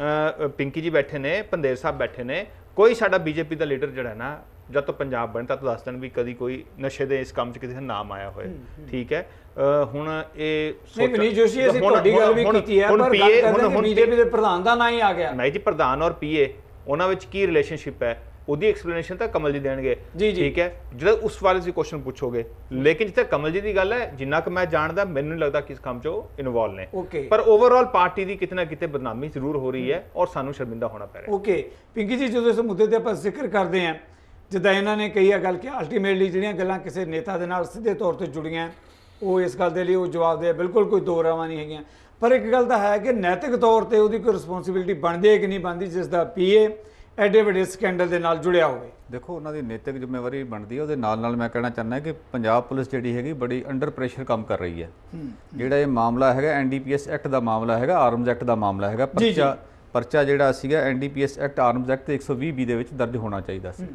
ਪਿੰਕੀ ਜੀ ਬੈਠੇ ਨੇ, ਪੰਦੇਰ ਸਾਹਿਬ ਬੈਠੇ ਨੇ, ਕੋਈ ਸਾਡਾ ਬੀਜੇਪੀ ਦਾ ਲੀਡਰ ਜਿਹੜਾ ਨਾ ਜਦ ਤੋਂ ਪੰਜਾਬ ਬਣਦਾ ਤਾਂ ਦੱਸ ਦੇਣ ਵੀ ਕਦੀ ਕੋਈ ਨਸ਼ੇ ਦੇ ਇਸ ਕੰਮ 'ਚ ਕਿਸੇ ਦਾ ਨਾਮ ਆਇਆ ਹੋਏ। ਠੀਕ ਹੈ, ਹੁਣ ਇਹ ਵਿਨੀਤ ਜੋਸ਼ੀ ਅਸੀਂ ਤੁਹਾਡੀ ਗੱਲ ਵੀ ਕੀਤੀ ਹੈ, ਪਰ ਪੀਏ ਹੁਣ ਬੀਜੇਪੀ ਦੇ ਪ੍ਰਧਾਨ ਦਾ ਨਾਂ ਹੀ ਆ ਗਿਆ। ਨਹੀਂ ਜੀ, ਪ੍ਰਧਾਨ ਔਰ ਪੀਏ ਉਹਨਾਂ ਵਿੱਚ ਕੀ ਰਿਲੇਸ਼ਨਸ਼ਿਪ ਹੈ ਉਹਦੀ ਐਕਸਪਲੇਨੇਸ਼ਨ ਤਾਂ ਕਮਲ ਜੀ ਦੇਣਗੇ। ਠੀਕ ਹੈ, ਜਿਹੜਾ ਉਸ ਬਾਰੇ ਤੁਸੀਂ ਕੁਐਸਚਨ ਪੁੱਛੋਗੇ, ਲੇਕਿਨ ਜਿੱਥੇ ਕਮਲ ਜੀ ਦੀ ਗੱਲ ਹੈ ਜਿੰਨਾ ਕਿ ਮੈਂ ਜਾਣਦਾ ਮੈਨੂੰ ਨਹੀਂ ਲੱਗਦਾ ਕਿ ਇਸ ਕੰਮ 'ਚ ਉਹ ਇਨਵੋਲਵ ਨੇ। ਪਰ ਓਵਰਆਲ ਪਾਰਟੀ ਦੀ ਕਿਤੇ ਨਾ ਕਿਤੇ ਬਦਨਾਮੀ ਜ਼ਰੂਰ ਹੋ ਰਹੀ ਹੈ ਔਰ ਸਾਨੂੰ ਸ਼ਰਮਿੰਦਾ ਹੋਣਾ ਪੈ ਰਿਹਾ। ਓਕੇ ਪਿੰਕੀ ਜੀ, ਜਦੋਂ ਇਸ ਮੁੱਦੇ ਤੇ ਆਪਾਂ ਜ਼ਿਕਰ ਕਰਦੇ ਹਾਂ, ਜਿੱਦਾਂ ਇਹਨਾਂ ਨੇ ਕਹੀ ਆ ਗੱਲ ਕਿ ਅਲਟੀਮੇਟਲੀ ਜਿਹੜੀਆਂ ਗੱਲਾਂ ਕਿਸੇ ਨੇਤਾ ਦੇ ਨਾਲ ਸਿੱਧੇ ਤੌਰ ਤੇ ਜੁੜੀਆਂ ਉਹ ਇਸ ਗੱਲ ਦੇ ਲਈ ਉਹ ਜਵਾਬ ਦੇ ਬਿਲਕੁਲ ਕੋਈ ਦੋ ਰਾਵਾਂ ਨਹੀਂ ਹੈਗੀਆਂ। ਪਰ ਇੱਕ ਗੱਲ ਤਾਂ ਹੈ ਕਿ ਨੈਤਿਕ ਤੌਰ ਤੇ ਉਹਦੀ ਕੋਈ ਰਿਸਪੌਂਸਿਬਿਲਿਟੀ ਬਣਦੀ ਹੈ ਕਿ ਨਹੀਂ ਬਣਦੀ, ਜਿਸ ਦਾ ਪੀਏ ਐਡੇ ਵੱਡੇ ਸਕੈਂਡਲ ਦੇ ਨਾਲ ਜੁੜਿਆ ਹੋਵੇ। ਦੇਖੋ ਉਹਨਾਂ ਦੀ ਨੈਤਿਕ ਜ਼ਿੰਮੇਵਾਰੀ ਬਣਦੀ ਹੈ, ਉਹਦੇ ਨਾਲ ਨਾਲ ਮੈਂ ਕਹਿਣਾ ਚਾਹੁੰਦਾ ਕਿ ਪੰਜਾਬ ਪੁਲਿਸ ਜਿਹੜੀ ਹੈਗੀ ਬੜੀ ਅੰਡਰ ਪ੍ਰੈਸ਼ਰ ਕੰਮ ਕਰ ਰਹੀ ਹੈ। ਜਿਹੜਾ ਇਹ ਮਾਮਲਾ ਹੈਗਾ ਐਨਡੀਪੀਐਸ ਐਕਟ ਦਾ ਮਾਮਲਾ ਹੈਗਾ, ਆਰਮਜ਼ ਐਕਟ ਦਾ ਮਾਮਲਾ ਹੈਗਾ, ਪਰਚਾ ਜਿਹੜਾ ਸੀਗਾ NDPS act arms act 120B ਦੇ ਵਿੱਚ ਦਰਜ ਹੋਣਾ ਚਾਹੀਦਾ ਸੀ।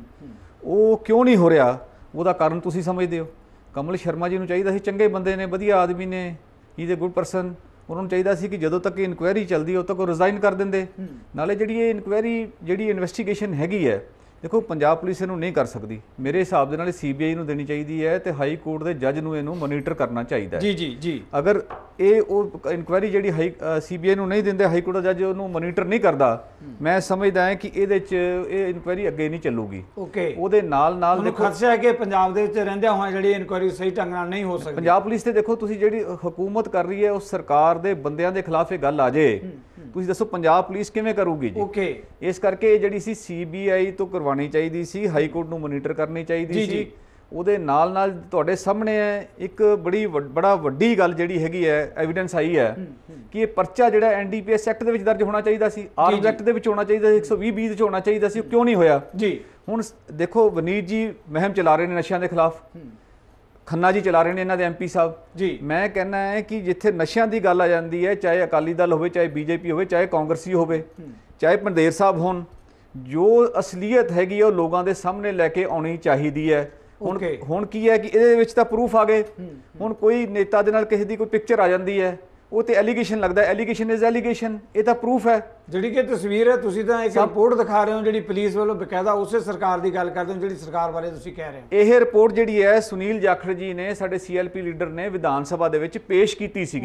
ਉਹ ਕਿਉਂ ਨਹੀਂ ਹੋ ਰਿਹਾ, ਉਹਦਾ ਕਾਰਨ ਤੁਸੀਂ ਸਮਝਦੇ ਹੋ। ਕਮਲ ਸ਼ਰਮਾ ਜੀ ਨੂੰ ਚਾਹੀਦਾ ਸੀ, ਚੰਗੇ ਬੰਦੇ ਨੇ, ਵਧੀਆ ਆਦਮੀ ਨੇ, he is a good person, ਉਹਨਾਂ ਨੂੰ ਚਾਹੀਦਾ ਸੀ ਕਿ ਜਦੋਂ ਤੱਕ ਇਨਕੁਆਇਰੀ ਚੱਲਦੀ ਉਦੋਂ ਤੱਕ ਉਹ ਰਿਜ਼ਾਈਨ ਕਰ ਦਿੰਦੇ। ਨਾਲੇ ਜਿਹੜੀ ਇਹ ਇਨਕੁਆਇਰੀ ਜਿਹੜੀ ਇਨਵੈਸਟੀਗੇਸ਼ਨ ਹੈਗੀ ਹੈ, ਦੇਖੋ ਪੰਜਾਬ ਪੁਲਿਸ ਇਹਨੂੰ ਨਹੀਂ ਕਰ ਸਕਦੀ, ਮੇਰੇ ਹਿਸਾਬ ਦੇ ਨਾਲ ਸੀਬੀਆਈ ਨੂੰ ਦੇਣੀ ਚਾਹੀਦੀ ਹੈ ਤੇ ਹਾਈ ਕੋਰਟ ਦੇ ਜੱਜ ਨੂੰ ਇਹਨੂੰ ਮੋਨੀਟਰ ਕਰਨਾ ਚਾਹੀਦਾ ਹੈ। ਜੀ ਜੀ ਜੀ, ਅਗਰ ਇਹ ਉਹ ਇਨਕੁਆਇਰੀ ਜਿਹੜੀ ਸੀਬੀਆਈ ਨੂੰ ਨਹੀਂ ਦਿੰਦੇ, ਹਾਈ ਕੋਰਟ ਦਾ ਜੱਜ ਉਹਨੂੰ ਮੋਨੀਟਰ ਨਹੀਂ ਕਰਦਾ, ਮੈਂ ਸਮਝਦਾ ਹਾਂ ਕਿ ਇਹਦੇ 'ਚ ਇਹ ਇਨਕੁਆਇਰੀ ਅੱਗੇ ਨਹੀਂ ਚੱਲੂਗੀ। ਉਹਦੇ ਨਾਲ ਨਾਲ ਦੇਖੋ ਖਦਸ਼ਾ ਹੈ ਕਿ ਪੰਜਾਬ ਦੇ ਵਿੱਚ ਰਹਿੰਦਿਆਂ ਹੋਇਆ ਜਿਹੜੀ ਇਨਕੁਆਇਰੀ ਸਹੀ ਢੰਗ ਨਾਲ ਨਹੀਂ ਹੋ ਸਕਦੀ। ਪੰਜਾਬ ਪੁਲਿਸ ਤੇ ਦੇਖੋ ਤੁਸੀਂ ਜਿਹੜੀ ਹਕੂਮਤ ਕਰ ਰਹੀ ਹੈ ਉਸ ਸਰਕਾਰ ਦੇ ਬੰਦਿਆਂ ਦੇ ਖਿਲਾਫ ਇਹ ਗੱਲ ਆ ਜੇ, ਤੁਸੀਂ ਦੱਸੋ ਪੰਜਾਬ ਪੁਲਿਸ ਕਿਵੇਂ ਕਰੂਗੀ ਜੀ? ਇਸ ਕਰਕੇ ਜਿਹੜੀ ਸੀ ਸੀਬੀਆਈ ਤੋਂ ਕਰਵਾਉਣੀ ਚਾਹੀਦੀ ਸੀ, ਹਾਈ ਕੋਰਟ ਨੂੰ ਮੋਨੀਟਰ ਕਰਨੀ ਚਾਹੀਦੀ ਸੀ, ਉਹਦੇ ਨਾਲ ਤੁਹਾਡੇ ਸਾਹਮਣੇ ਹੈ ਇੱਕ ਬੜਾ ਵੱਡੀ ਗੱਲ ਜਿਹੜੀ ਹੈਗੀ ਹੈ ਐਵੀਡੈਂਸ ਆਈ ਹੈ ਕਿ ਇਹ ਪਰਚਾ ਜਿਹੜਾ ਐਨਡੀਪੀਐਸ ਐਕਟ ਦੇ ਵਿੱਚ ਦਰਜ ਹੋਣਾ ਚਾਹੀਦਾ ਸੀ, ਆਰਮਜ਼ ਐਕਟ ਦੇ ਵਿੱਚ ਹੋਣਾ ਚਾਹੀਦਾ ਸੀ, 120 ਵਿੱਚ ਹੋਣਾ ਚਾਹੀਦਾ ਸੀ, ਉਹ ਕਿਉਂ ਨਹੀਂ ਹੋਇਆ ਜੀ। ਹੁਣ ਦੇਖੋ ਵਨੀਤ ਜੀ ਮੁਹਿੰਮ ਚਲਾ ਰਹੇ ਨੇ ਨਸ਼ਿਆਂ ਦੇ ਖਿਲਾਫ, ਖੰਨਾ ਜੀ ਚਲਾ ਰਹੇ ਨੇ ਇਹਨਾਂ ਦੇ ਐਮਪੀ ਸਾਹਿਬ ਜੀ। ਮੈਂ ਕਹਿੰਦਾ ਹੈ ਕਿ ਜਿੱਥੇ ਨਸ਼ਿਆਂ ਦੀ ਗੱਲ ਆ ਜਾਂਦੀ ਹੈ, ਚਾਹੇ ਅਕਾਲੀ ਦਲ ਹੋਵੇ, ਚਾਹੇ ਬੀਜੇਪੀ ਹੋਵੇ, ਚਾਹੇ ਕਾਂਗਰਸੀ ਹੋਵੇ, ਚਾਹੇ ਪੰਦੇਰ ਸਾਹਿਬ ਹੋਣ, ਜੋ ਅਸਲੀਅਤ ਹੈਗੀ ਹੈ ਉਹ ਲੋਕਾਂ ਦੇ ਸਾਹਮਣੇ ਲੈ ਕੇ ਆਉਣੀ ਚਾਹੀਦੀ ਹੈ। ਹੁਣ ਕੀ ਹੈ ਕਿ ਇਹਦੇ ਵਿੱਚ ਤਾਂ ਪ੍ਰੂਫ ਆ ਗਏ। ਹੁਣ ਕੋਈ ਨੇਤਾ ਦੇ ਨਾਲ ਕਿਸੇ ਦੀ ਕੋਈ ਪਿਕਚਰ ਆ ਜਾਂਦੀ ਹੈ, ਉਹ ਤੇ ਐਲੀਗੇਸ਼ਨ ਲੱਗਦਾ, ਐਲੀਗੇਸ਼ਨ ਇਜ਼ ਐਲੀਗੇਸ਼ਨ, ਇਹ ਤਾਂ ਪ੍ਰੂਫ ਹੈ। ਜਿਹੜੀ ਕਿ ਤਸਵੀਰ ਹੈ, ਤੁਸੀਂ ਤਾਂ ਇੱਕ ਰਿਪੋਰਟ ਦਿਖਾ ਰਹੇ ਹੋ ਜਿਹੜੀ ਪੁਲਿਸ ਵੱਲੋਂ ਬਕਾਇਦਾ ਉਸੇ ਸਰਕਾਰ ਦੀ ਗੱਲ ਕਰਦੇ ਹੋ ਜਿਹੜੀ ਸਰਕਾਰ ਬਾਰੇ ਤੁਸੀਂ ਕਹਿ ਰਹੇ ਹੋ। ਇਹ ਰਿਪੋਰਟ ਜਿਹੜੀ ਹੈ ਸੁਨੀਲ ਜਾਖੜ ਜੀ ਨੇ, ਸਾਡੇ ਸੀਐਲਪੀ ਲੀਡਰ ਨੇ ਵਿਧਾਨ ਸਭਾ ਦੇ ਵਿੱਚ ਪੇਸ਼ ਕੀਤੀ ਸੀਗੀ।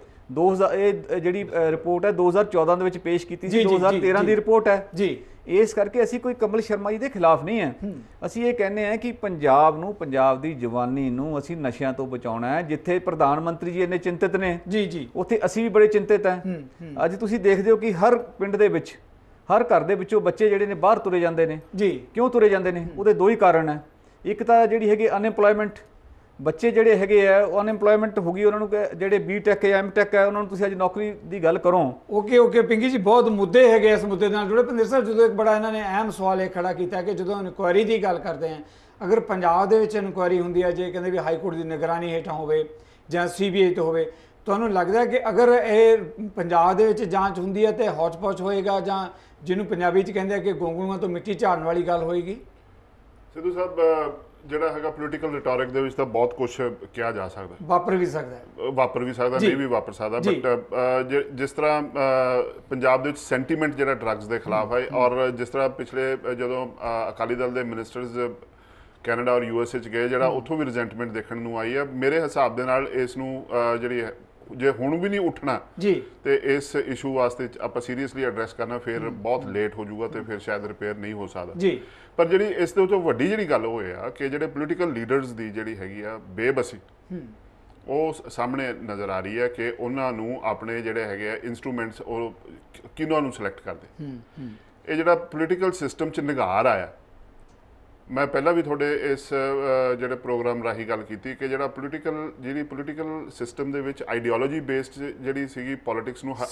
ਇਹ ਜਿਹੜੀ ਰਿਪੋਰਟ ਹੈ 2014 ਦੇ ਵਿੱਚ ਪੇਸ਼ ਕੀਤੀ ਸੀ, 2013 ਦੀ ਰਿਪੋਰਟ ਹੈ ਜੀ। ਇਸ ਕਰਕੇ ਅਸੀਂ ਕੋਈ ਕਮਲ ਸ਼ਰਮਾ ਜੀ ਦੇ ਖਿਲਾਫ ਨਹੀਂ ਹੈ। ਅਸੀਂ ਇਹ ਕਹਿੰਦੇ ਹਾਂ ਕਿ ਪੰਜਾਬ ਨੂੰ, ਪੰਜਾਬ ਦੀ ਜਵਾਨੀ ਨੂੰ ਅਸੀਂ ਨਸ਼ਿਆਂ ਤੋਂ ਬਚਾਉਣਾ ਹੈ। ਜਿੱਥੇ ਪ੍ਰਧਾਨ ਮੰਤਰੀ ਜੀ ਇੰਨੇ ਚਿੰਤਿਤ ਨੇ ਜੀ, ਉੱਥੇ ਅਸੀਂ ਵੀ ਬੜੇ ਚਿੰਤਿਤ ਹਾਂ। ਅੱਜ ਤੁਸੀਂ ਦੇਖਦੇ ਹੋ ਕਿ ਹਰ ਪਿੰਡ ਦੇ ਵਿੱਚ, ਹਰ ਘਰ ਦੇ ਵਿੱਚੋਂ ਬੱਚੇ ਜਿਹੜੇ ਨੇ ਬਾਹਰ ਤੁਰੇ ਜਾਂਦੇ ਨੇ ਜੀ। ਕਿਉਂ ਤੁਰੇ ਜਾਂਦੇ ਨੇ? ਉਹਦੇ ਦੋ ਹੀ ਕਾਰਨ ਹੈ। ਇੱਕ ਤਾਂ ਜਿਹੜੀ ਹੈਗੀ ਅਨਐਮਪਲੋਇਮੈਂਟ, ਬੱਚੇ ਜਿਹੜੇ ਹੈਗੇ ਆ ਉਹ ਅਨਐਮਪਲੋਇਮੈਂਟ ਹੋ ਗਈ, ਉਹਨਾਂ ਨੂੰ ਜਿਹੜੇ ਬੀਟੈਕ ਜਾਂ ਐਮਟੈਕ ਹੈ ਉਹਨਾਂ ਨੂੰ ਤੁਸੀਂ ਅੱਜ ਨੌਕਰੀ ਦੀ ਗੱਲ ਕਰੋ। ਓਕੇ ਪਿੰਕੀ ਜੀ, ਬਹੁਤ ਮੁੱਦੇ ਹੈਗੇ ਇਸ ਮੁੱਦੇ ਨਾਲ ਜੁੜੇ। ਪੰਦੇਰ ਸਾਹਿਬ, ਜਦੋਂ ਇੱਕ ਬੜਾ ਇਹਨਾਂ ਨੇ ਅਹਿਮ ਸਵਾਲ ਇਹ ਖੜਾ ਕੀਤਾ ਕਿ ਜਦੋਂ ਇਨਕੁਆਇਰੀ ਦੀ ਗੱਲ ਕਰਦੇ ਆ, ਅਗਰ ਪੰਜਾਬ ਦੇ ਵਿੱਚ ਇਨਕੁਆਇਰੀ ਹੁੰਦੀ ਹੈ, ਜੇ ਕਹਿੰਦੇ ਵੀ ਹਾਈ ਕੋਰਟ ਦੀ ਨਿਗਰਾਨੀ ਹੇਠਾਂ ਹੋਵੇ ਜਾਂ ਸੀਬੀਆਈ ਤੋਂ ਹੋਵੇ, ਤੁਹਾਨੂੰ ਲੱਗਦਾ ਕਿ ਅਗਰ ਇਹ ਪੰਜਾਬ ਦੇ ਵਿੱਚ ਜਾਂਚ ਹੁੰਦੀ ਹੈ ਤੇ ਹੌਚ-ਪੌਚ ਹੋਏਗਾ, ਜਾਂ ਜਿਹਨੂੰ ਪੰਜਾਬੀ 'ਚ ਕਹਿੰਦੇ ਆ ਕਿ ਗੋਂਗਲੂਆਂ ਤੋਂ ਮਿੱਟੀ ਝਾੜਨ ਵਾਲੀ ਗੱਲ ਹੋਏਗੀ? ਸਿੱਧੂ ਸਾਹਿਬ, ਜਿਹੜਾ ਹੈਗਾ ਪੋਲੀਟੀਕਲ ਰਿਟੋਰਿਕ ਦੇ ਵਿੱਚ ਤਾਂ ਬਹੁਤ ਕੁਝ ਕਿਹਾ ਜਾ ਸਕਦਾ, ਵਾਪਰ ਵੀ ਸਕਦਾ, ਨਹੀਂ ਵੀ ਵਾਪਰ ਸਕਦਾ। ਬਟ ਜਿਸ ਤਰ੍ਹਾਂ ਪੰਜਾਬ ਦੇ ਵਿੱਚ ਸੈਂਟੀਮੈਂਟ ਜਿਹੜਾ ਡਰੱਗਸ ਦੇ ਖਿਲਾਫ ਹੈ, ਔਰ ਜਿਸ ਤਰ੍ਹਾਂ ਪਿਛਲੇ ਜਦੋਂ ਅਕਾਲੀ ਦਲ ਦੇ ਮਿਨਿਸਟਰਸ ਕੈਨੇਡਾ ਔਰ ਯੂਐਸਏ 'ਚ ਗਏ, ਜਿਹੜਾ ਉੱਥੋਂ ਵੀ ਰਿਜ਼ੈਂਟਮੈਂਟ ਦੇਖਣ ਨੂੰ ਆਈ ਹੈ। ਮੇਰੇ ਹਿਸਾਬ ਦੇ ਨਾਲ ਇਸ ਨੂੰ ਜਿਹੜੀ ਜੇ ਹੁਣ ਵੀ ਨਹੀਂ ਉੱਠਣਾ ਜੀ, ਤੇ ਇਸ ਇਸ਼ੂ ਵਾਸਤੇ ਆਪਾਂ ਸੀਰੀਅਸਲੀ ਐਡਰੈਸ ਕਰਨਾ ਫਿਰ ਬਹੁਤ ਲੇਟ ਹੋ ਜਾਊਗਾ ਤੇ ਫਿਰ ਸ਼ਾਇਦ ਰਿਪੇਅਰ ਨਹੀਂ ਹੋ ਸਕਦਾ ਜੀ। ਪਰ ਜਿਹੜੀ ਇਸ ਦੇ ਉੱਤੇ ਵੱਡੀ ਜਿਹੜੀ ਗੱਲ ਹੋਏ ਆ ਕਿ ਜਿਹੜੇ ਪੋਲੀਟੀਕਲ ਲੀਡਰਸ ਦੀ ਜਿਹੜੀ ਹੈਗੀ ਆ ਬੇਬਸੀ, ਉਹ ਸਾਹਮਣੇ ਨਜ਼ਰ ਆ ਰਹੀ ਹੈ ਕਿ ਉਹਨਾਂ ਨੂੰ ਆਪਣੇ ਜਿਹੜੇ ਹੈਗੇ ਆ ਇਨਸਟਰੂਮੈਂਟਸ ਉਹ ਕਿਹਨਾਂ ਨੂੰ ਸਿਲੈਕਟ ਕਰਦੇ। ਇਹ ਜਿਹੜਾ ਪੋਲੀਟੀਕਲ ਸਿਸਟਮ 'ਚ ਨਿਗਾਰ ਆਇਆ, ਮੈਂ ਪਹਿਲਾਂ ਵੀ ਤੁਹਾਡੇ ਇਸ ਜਿਹੜੇ ਪ੍ਰੋਗਰਾਮ ਰਾਹੀਂ ਗੱਲ ਕੀਤੀ ਕਿ ਜਿਹੜਾ ਪੋਲੀਟੀਕਲ ਸਿਸਟਮ ਦੇ ਵਿੱਚ ਆਈਡੀਓਲੋਜੀ ਬੇਸਡ ਜਿਹੜੀ ਸੀਗੀ ਪੋਲਿਟਿਕਸ ਨੂੰ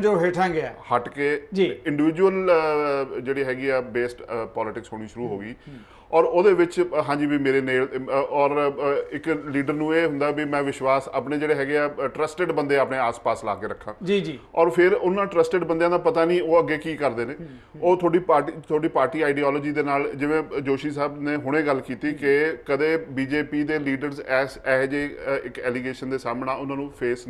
ਹਟ ਕੇ ਇੰਡੀਵਿਜੂਅਲ ਜਿਹੜੀ ਹੈਗੀ ਆ ਬੇਸਡ ਪੋਲਿਟਿਕਸ ਹੋਣੀ ਸ਼ੁਰੂ ਹੋ ਗਈ। ਔਰ ਉਹਦੇ ਵਿੱਚ ਹਾਂਜੀ ਵੀ ਮੇਰੇ ਨੇਲ, ਔਰ ਇੱਕ ਲੀਡਰ ਨੂੰ ਇਹ ਹੁੰਦਾ ਵੀ ਮੈਂ ਵਿਸ਼ਵਾਸ ਆਪਣੇ ਜਿਹੜੇ ਹੈਗੇ ਆ ਟਰਸਟਡ ਬੰਦੇ ਆਪਣੇ ਆਸ-ਪਾਸ ਲਾ ਕੇ ਰੱਖਾਂ ਜੀ। ਔਰ ਫਿਰ ਉਹਨਾਂ ਟਰਸਟਡ ਬੰਦਿਆਂ ਦਾ ਪਤਾ ਨਹੀਂ ਉਹ ਅੱਗੇ ਕੀ ਕਰਦੇ ਨੇ। ਉਹ ਤੁਹਾਡੀ ਪਾਰਟੀ ਆਈਡੀਓਲੋਜੀ ਦੇ ਨਾਲ, ਜਿਵੇਂ ਜੋਸ਼ੀ ਸਾਹਿਬ ਨੇ ਹੁਣੇ ਗੱਲ ਕੀਤੀ ਕਿ ਕਦੇ ਬੀਜੇਪੀ ਦੇ ਲੀਡਰਸ ਇਹੋ ਜਿਹੇ ਇੱਕ ਐਲੀਗੇਸ਼ਨ ਦੇ ਸਾਹਮਣਾ ਉਹਨਾਂ ਨੂੰ ਫੇਸ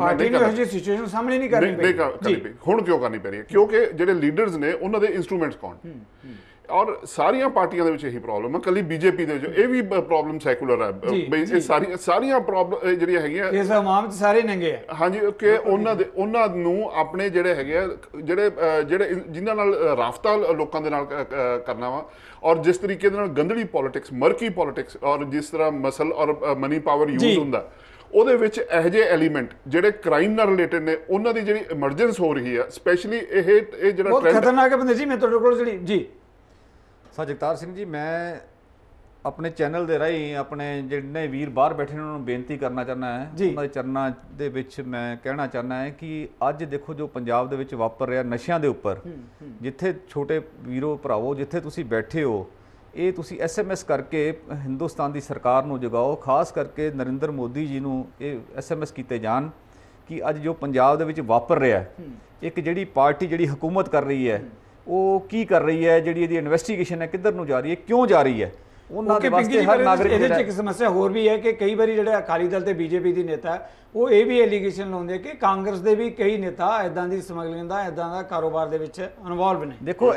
ਸਾਹਮਣੇ ਨਹੀਂ ਕਰਨੀ ਪਈ। ਹੁਣ ਕਿਉਂ ਕਰਨੀ ਪੈ ਰਹੀ ਹੈ? ਕਿਉਂਕਿ ਜਿਹੜੇ ਲੀਡਰਸ ਨੇ ਉਹਨਾਂ ਦੇ ਇੰਸਟਰੂਮੈਂਟਸ ਕੌਣ? ਔਰ ਸਾਰੀਆਂ ਪਾਰਟੀਆਂ ਦੇ ਵਿੱਚ ਇਹੀ ਪ੍ਰੋਬਲਮ ਹੈ, ਕੱਲੀ ਬੀਜੇਪੀ ਦੇ ਵਿੱਚ ਇਹ ਵੀ ਪ੍ਰੋਬਲਮ ਸੈਕੂਲਰ ਹੈ ਬਈ। ਇਹ ਸਾਰੀਆਂ ਪ੍ਰੋਬਲਮ ਜਿਹੜੀਆਂ ਹੈਗੀਆਂ ਇਸ ਆਵਾਮ 'ਚ ਸਾਰੇ ਨੰਗੇ ਆ ਹਾਂਜੀ, ਕਿ ਉਹਨਾਂ ਨੂੰ ਆਪਣੇ ਜਿਹੜੇ ਹੈਗੇ ਆ ਜਿਹੜੇ ਜਿਨ੍ਹਾਂ ਨਾਲ ਰਾਬਤਾ ਲੋਕਾਂ ਦੇ ਨਾਲ ਕਰਨਾ ਵਾ, ਔਰ ਜਿਸ ਤਰੀਕੇ ਦੇ ਨਾਲ ਗੰਦਲੀ ਪੋਲਿਟਿਕਸ, ਮਰਕੀ ਪੋਲਿਟਿਕਸ, ਔਰ ਜਿਸ ਤਰ੍ਹਾਂ ਮਸਲ ਔਰ ਮਨੀ ਪਾਵਰ ਯੂਜ਼ ਹੁੰਦਾ, ਉਹਦੇ ਵਿੱਚ ਇਹੋ ਜਿਹੇ ਐਲੀਮੈਂਟ ਜਿਹੜੇ ਕ੍ਰਾਈਮ ਨਾਲ ਰਿਲੇਟਡ ਨੇ, ਉਹਨਾਂ ਦੀ ਜਿਹੜੀ ਇਮਰਜੈਂਸ ਹੋ ਰਹੀ ਹੈ, ਸਪੈਸ਼ਲੀ ਇਹ ਜਿਹੜਾ ਬਹੁਤ ਖਤਰਨਾਕ ਹੈ। ਬੰਦੇ ਜੀ, ਮੈਂ ਤੁਹਾਡੇ ਕੋਲ ਜਿਹੜੀ ਜੀ ਜਗਤਾਰ ਸਿੰਘ ਜੀ, ਮੈਂ ਆਪਣੇ ਚੈਨਲ ਦੇ ਰਾਹੀਂ ਆਪਣੇ ਜਿਹੜੇ ਵੀਰ ਬਾਹਰ ਬੈਠੇ ਨੇ ਉਹਨਾਂ ਨੂੰ ਬੇਨਤੀ ਕਰਨਾ ਚਾਹੁੰਦਾ ਹੈ, ਉਹਨਾਂ ਦੇ ਚਰਨਾਂ ਦੇ ਵਿੱਚ ਮੈਂ ਕਹਿਣਾ ਚਾਹੁੰਦਾ ਹੈ ਕਿ ਅੱਜ ਦੇਖੋ ਜੋ ਪੰਜਾਬ ਦੇ ਵਿੱਚ ਵਾਪਰ ਰਿਹਾ ਨਸ਼ਿਆਂ ਦੇ ਉੱਪਰ, ਜਿੱਥੇ ਛੋਟੇ ਵੀਰੋ ਭਰਾਵੋ ਜਿੱਥੇ ਤੁਸੀਂ ਬੈਠੇ ਹੋ, ਇਹ ਤੁਸੀਂ SMS ਕਰਕੇ ਹਿੰਦੁਸਤਾਨ ਦੀ ਸਰਕਾਰ ਨੂੰ ਜਗਾਓ, ਖਾਸ ਕਰਕੇ ਨਰਿੰਦਰ ਮੋਦੀ ਜੀ ਨੂੰ ਇਹ SMS ਕੀਤੇ ਜਾਣ ਕਿ ਅੱਜ ਜੋ ਪੰਜਾਬ ਦੇ ਵਿੱਚ ਵਾਪਰ ਰਿਹਾ, ਇੱਕ ਜਿਹੜੀ ਪਾਰਟੀ ਜਿਹੜੀ ਹਕੂਮਤ ਕਰ ਰਹੀ ਹੈ ਉਹ ਕੀ ਕਰ ਰਹੀ ਹੈ, ਜਿਹੜੀ ਇਹਦੀ ਇਨਵੈਸਟੀਗੇਸ਼ਨ ਹੈ ਕਿੱਧਰ ਨੂੰ ਜਾ ਰਹੀ ਹੈ, ਕਿਉਂ ਜਾ ਰਹੀ ਹੈ, ਉਹਨਾਂ ਦੇ ਵਾਸਤੇ ਹਰ ਨਾਗਰਿਕ। ਇਹਦੇ 'ਚ ਇੱਕ ਸਮੱਸਿਆ ਹੋਰ ਵੀ ਹੈ ਕਿ ਕਈ ਵਾਰੀ ਜਿਹੜੇ ਅਕਾਲੀ ਦਲ ਤੇ ਬੀਜੇਪੀ ਦੀ ਨੇਤਾ ਉਹ ਇਹ ਵੀ ਐਲੀਗੇਸ਼ਨ ਲਾਉਂਦੇ ਕਿ ਕਾਂਗਰਸ ਦੇ ਵੀ ਕਈ ਨੇਤਾ ਇਦਾਂ ਦੀ ਸਮਗਲਿੰਗ ਦਾ, ਇਦਾਂ ਦਾ ਕਾਰੋਬਾਰ ਦੇ ਵਿੱਚ ਇਨਵੋਲਵ ਨੇ। ਦੇਖੋ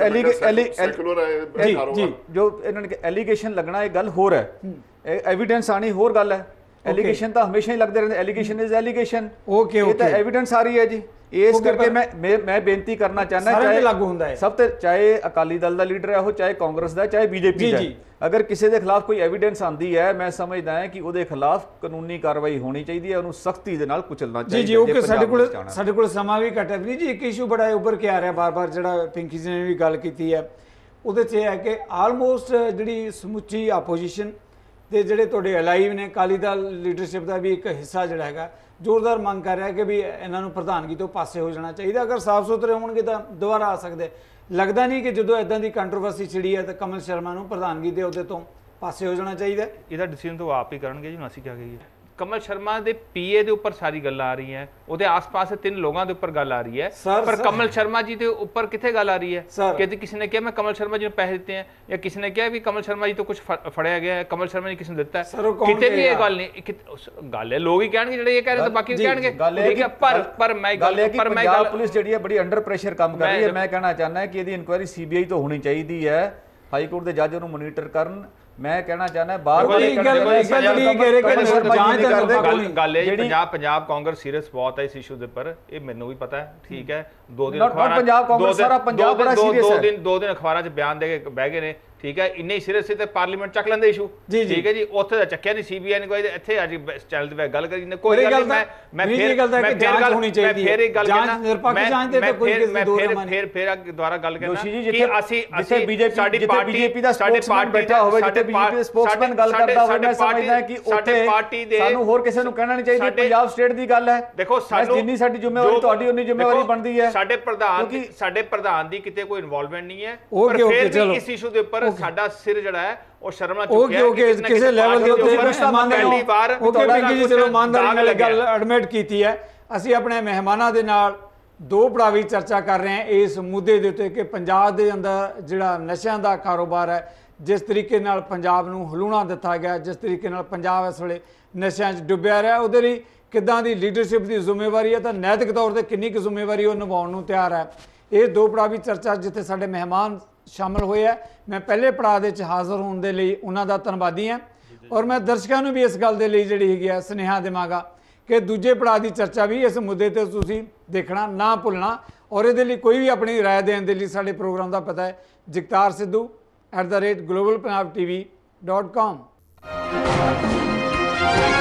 ਜੀ, ਜੋ ਇਹਨਾਂ ਨੇ ਐਲੀਗੇਸ਼ਨ ਲੱਗਣਾ ਇਹ ਗੱਲ ਹੋਰ ਹੈ, ਐਵੀਡੈਂਸ ਆਣੀ ਹੋਰ ਗੱਲ ਹੈ। ਐਲੀਗੇਸ਼ਨ ਤਾਂ ਹਮੇਸ਼ਾ ਹੀ ਲੱਗਦੇ ਰਹਿੰਦੇ, ਐਲੀਗੇਸ਼ਨ ਇਜ਼ ਐਲੀਗੇਸ਼ਨ। ਇਹ ਤਾਂ ਐਵੀਡੈਂਸ ਆ ਰਹੀ ਹੈ ਜੀ। ਇਸ ਕਰਕੇ ਮੈਂ ਬੇਨਤੀ ਕਰਨਾ ਚਾਹੁੰਦਾ, ਚਾਹੇ ਲਾਗੂ ਹੁੰਦਾ ਹੈ ਸਭ ਤੇ, ਚਾਹੇ ਅਕਾਲੀ ਦਲ ਦਾ ਲੀਡਰ ਹੈ ਉਹ, ਚਾਹੇ ਕਾਂਗਰਸ ਦਾ, ਚਾਹੇ ਬੀਜੇਪੀ ਦਾ, ਅਗਰ ਕਿਸੇ ਦੇ ਖਿਲਾਫ ਕੋਈ ਐਵੀਡੈਂਸ ਆਂਦੀ ਹੈ, ਮੈਂ ਸਮਝਦਾ ਹਾਂ ਕਿ ਉਹਦੇ ਖਿਲਾਫ ਕਾਨੂੰਨੀ ਕਾਰਵਾਈ ਹੋਣੀ ਚਾਹੀਦੀ ਹੈ, ਉਹਨੂੰ ਸਖਤੀ ਦੇ ਨਾਲ ਕੁਚਲਣਾ ਚਾਹੀਦਾ। ਜੀ ਓਕੇ, ਸਾਡੇ ਕੋਲ ਸਮਾਂ ਵੀ ਘੱਟ ਹੈ ਜੀ। ਇੱਕ ਇਸ਼ੂ ਬੜਾ ਉੱਭਰ ਕੇ ਆ ਰਿਹਾ ਬਾਰ-ਬਾਰ, ਜਿਹੜਾ ਪਿੰਕੀ ਜੀ ਨੇ ਵੀ ਗੱਲ ਕੀਤੀ ਹੈ, ਉਹਦੇ 'ਚ ਇਹ ਹੈ ਕਿ ਆਲਮੋਸਟ ਜਿਹੜੀ ਸਮੁੱਚੀ ਆਪੋਜੀਸ਼ਨ ਦੇ ਜਿਹੜੇ ਤੁਹਾਡੇ ਅਲਾਈਵ ਨੇ ਅਕਾਲੀ ਦਲ ਲੀਡਰਸ਼ਿਪ ਦਾ ਵੀ ਇੱਕ ਹਿੱਸਾ ਜਿਹੜਾ ਹੈਗਾ ਜ਼ੋਰਦਾਰ ਮੰਗ ਕਰ ਰਿਹਾ ਕਿ ਵੀ ਇਹਨਾਂ ਨੂੰ ਪ੍ਰਧਾਨਗੀ ਤੋਂ ਪਾਸੇ ਹੋ ਜਾਣਾ ਚਾਹੀਦਾ। ਅਗਰ ਸਾਫ਼ ਸੁਥਰੇ ਹੋਣਗੇ ਤਾਂ ਦੁਬਾਰਾ ਆ ਸਕਦੇ। ਲੱਗਦਾ ਨਹੀਂ ਕਿ ਜਦੋਂ ਇਦਾਂ ਦੀ ਕੰਟਰੋਵਰਸੀ ਛਿੜੀ ਹੈ ਤਾਂ ਕਮਲ ਸ਼ਰਮਾ ਨੂੰ ਪ੍ਰਧਾਨਗੀ ਦੇ ਅਹੁਦੇ ਤੋਂ ਪਾਸੇ ਹੋ ਜਾਣਾ ਚਾਹੀਦਾ। ਇਹਦਾ ਡਿਸੀਜਨ ਤਾਂ ਉਹ ਆਪ ਹੀ ਕਰਨਗੇ ਜੀ, ਅਸੀਂ ਕਿਆ ਕਹੀਏ। ਕਮਲ ਸ਼ਰਮਾ ਦੇ ਪੀਏ ਦੇ ਉੱਪਰ ਸਾਰੀ ਗੱਲ ਆ ਰਹੀ ਹੈ, ਉਹਦੇ ਆਸ-ਪਾਸ ਦੇ 3 ਲੋਕਾਂ ਦੇ ਉੱਪਰ ਗੱਲ ਆ ਰਹੀ ਹੈ, ਪਰ ਕਮਲ ਸ਼ਰਮਾ ਜੀ ਦੇ ਉੱਪਰ ਕਿੱਥੇ ਗੱਲ ਆ ਰਹੀ ਹੈ? ਕਿ ਕਿਸੇ ਨੇ ਕਿਹਾ ਮੈਂ ਕਮਲ ਸ਼ਰਮਾ ਜੀ ਨੂੰ ਪੈਸੇ ਦਿੱਤੇ हैं, ਜਾਂ ਕਿਸੇ ਨੇ ਕਿਹਾ ਵੀ ਕਮਲ ਸ਼ਰਮਾ ਜੀ ਤੋਂ ਕੁਝ ਫੜਿਆ ਗਿਆ ਹੈ, ਕਮਲ ਸ਼ਰਮਾ ਜੀ ਕਿਸ ਨੇ ਦਿੱਤਾ ਹੈ? ਕਿਤੇ ਵੀ ਇਹ ਗੱਲ ਨਹੀਂ। ਗੱਲ ਹੈ ਲੋਕ ਹੀ ਕਹਿਣਗੇ ਜਿਹੜੇ ਇਹ ਕਹਿ ਰਹੇ ਤਾਂ ਬਾਕੀ ਕਹਿਣਗੇ। ਪਰ ਮੈਂ ਪੰਜਾਬ ਪੁਲਿਸ ਜਿਹੜੀ ਹੈ ਬੜੀ ਅੰਡਰ ਪ੍ਰੈਸ਼ਰ ਕੰਮ ਕਰ ਰਹੀ ਹੈ। ਮੈਂ ਕਹਿਣਾ ਚਾਹੁੰਦਾ ਕਿ ਇਹਦੀ ਇਨਕੁਆਇਰੀ ਸੀਬੀਆਈ ਤੋਂ ਹੋਣੀ ਚਾਹੀਦੀ ਹੈ, ਹਾਈ ਕੋਰਟ ਦੇ ਜੱਜ ਉਹਨੂੰ ਮੋਨੀਟਰ ਕਰਨ। ਮੈਂ ਕਹਿਣਾ ਚਾਹੁੰਦਾ ਬਾਹਰ ਵਾਲੇ ਗੱਲ ਹੈ ਜੀ, ਪੰਜਾਬ ਕਾਂਗਰਸ ਸੀਰੀਅਸ ਬਹੁਤ ਹੈ ਇਸ ਇਸ਼ੂ ਦੇ ਉੱਪਰ, ਇਹ ਮੈਨੂੰ ਵੀ ਪਤਾ ਹੈ, ਠੀਕ ਹੈ। 2 ਦਿਨ ਪੰਜਾਬ ਕਾਂਗਰਸ ਸਾਰਾ ਪੰਜਾਬ ਬੜਾ ਸੀਰੀਅਸ ਹੈ। 2 ਦਿਨ ਅਖਬਾਰਾਂ 'ਚ ਬਿਆਨ ਦੇ ਕੇ ਬਹਿ ਗਏ ਨੇ, ਠੀਕ ਹੈ। ਇੰਨੇ ਸੀਰੀਅਸ ਸੀ ਤੇ ਪਾਰਲੀਮੈਂਟ ਚੱਕ ਲੈਂਦੇ ਇਸ਼ੂ, ਠੀਕ ਹੈ ਜੀ। ਉੱਥੇ ਦਾ ਚੱਕਿਆ ਨਹੀਂ ਸੀਬੀਆਈ ਨੇ, ਕੋਈ ਇੱਥੇ ਅੱਜ ਚੈਨਲ ਤੇ ਗੱਲ ਕਰੀ ਨੇ। ਕੋਈ ਗੱਲ ਨਹੀਂ, ਮੈਂ ਫਿਰ ਦੁਬਾਰਾ ਗੱਲ ਕਰਨਾ ਕਿ ਅਸੀਂ ਬੀਜੇਪੀ ਦਾ ਸਪੋਕਸਮੈਨ ਬੈਠਾ ਹੋਵੇ, ਜਿੱਥੇ ਬੀਜੇਪੀ ਦੇ ਸਪੋਕਸਮੈਨ ਗੱਲ ਕਰਦਾ ਹੋਵੇ, ਮੈਂ ਸਮਝਦਾ ਕਿ ਉੱਥੇ ਪਾਰਟੀ ਦੇ ਸਾਨੂੰ ਹੋਰ ਕਿਸੇ ਨੂੰ ਕਹਿਣਾ ਨਹੀਂ ਚਾਹੀਦਾ। ਪੰਜਾਬ ਸਟੇਟ ਦੀ ਗੱਲ ਹੈ। ਦੇਖੋ ਸਾਨੂੰ ਜਿੰਨੀ ਸਾਡੀ ਜ਼ਿੰਮੇਵਾਰੀ ਤੁਹਾਡੀ ਉਨੀ ਜ਼ਿੰਮੇਵਾਰੀ ਬਣਦੀ ਹੈ। ਸਾਡੇ ਪ੍ਰਧਾਨ ਦੀ ਕਿਤੇ ਕੋਈ ਇਨਵੋਲਵਮੈਂਟ ਨਹੀਂ ਹੈ, ਪਰ ਫਿਰ ਵੀ ਇਸ ਇਸ਼ੂ ਦੇ ਉੱਪਰ ਸਾਡਾ ਸਿਰ ਜਿਹੜਾ ਹੈ ਉਹ ਸ਼ਰਮਾ ਚੁੱਕਿਆ ਹੈ ਕਿਸੇ ਲੈਵਲ ਦੇ ਉੱਤੇ। ਪਹਿਲੀ ਵਾਰ ਓਕੇ ਪਿੰਕੀ ਜੀ, ਚਲੋ ਇਮਾਨਦਾਰੀ ਨਾਲ ਗੱਲ ਐਡਮਿਟ ਕੀਤੀ ਹੈ। ਅਸੀਂ ਆਪਣੇ ਮਹਿਮਾਨਾਂ ਦੇ ਨਾਲ 2 ਪੜਾਵੀ ਚਰਚਾ ਕਰ ਰਹੇ ਹਾਂ ਇਸ ਮੁੱਦੇ ਦੇ ਉੱਤੇ ਕਿ ਪੰਜਾਬ ਦੇ ਅੰਦਰ ਜਿਹੜਾ ਨਸ਼ਿਆਂ ਦਾ ਕਾਰੋਬਾਰ ਹੈ, ਜਿਸ ਤਰੀਕੇ ਨਾਲ ਪੰਜਾਬ ਨੂੰ ਹਲੂਣਾ ਦਿੱਤਾ ਗਿਆ, ਜਿਸ ਤਰੀਕੇ ਨਾਲ ਪੰਜਾਬ ਇਸ ਵੇਲੇ ਨਸ਼ਿਆਂ 'ਚ ਡੁੱਬਿਆ ਰਿਹਾ, ਉਹਦੇ ਲਈ ਕਿੱਦਾਂ ਦੀ ਲੀਡਰਸ਼ਿਪ ਦੀ ਜ਼ਿੰਮੇਵਾਰੀ ਹੈ ਤਾਂ ਨੈਤਿਕ ਤੌਰ ਤੇ ਕਿੰਨੀ ਕੁ ਜ਼ਿੰਮੇਵਾਰੀ ਉਹ ਨਿਭਾਉਣ ਨੂੰ ਤਿਆਰ ਹੈ। ਇਹ 2 ਪੜਾਵੀ ਚਰਚਾ ਜਿੱਥੇ ਸਾਡੇ ਮਹਿਮਾਨ ਸ਼ਾਮਲ ਹੋਏ ਹੈ, ਮੈਂ ਪਹਿਲੇ ਪੜਾਅ ਦੇ 'ਚ ਹਾਜ਼ਰ ਹੋਣ ਦੇ ਲਈ ਉਹਨਾਂ ਦਾ ਧੰਨਵਾਦੀ ਹਾਂ। ਔਰ ਮੈਂ ਦਰਸ਼ਕਾਂ ਨੂੰ ਵੀ ਇਸ ਗੱਲ ਦੇ ਲਈ ਜਿਹੜੀ ਹੈਗੀ ਹੈ ਸੁਨੇਹਾ ਦੇਵਾਂਗਾ ਕਿ ਦੂਜੇ ਪੜਾਅ ਦੀ ਚਰਚਾ ਵੀ ਇਸ ਮੁੱਦੇ ਤੇ ਤੁਸੀਂ ਦੇਖਣਾ ਨਾ ਭੁੱਲਣਾ। ਔਰ ਇਹਦੇ ਲਈ ਕੋਈ ਵੀ ਆਪਣੀ ਰਾਏ ਦੇਣ ਦੇ ਲਈ ਸਾਡੇ ਪ੍ਰੋਗਰਾਮ ਦਾ ਪਤਾ ਹੈ ਜਗਤਾਰ ਸਿੱਧੂ @globalpunjabtv.com।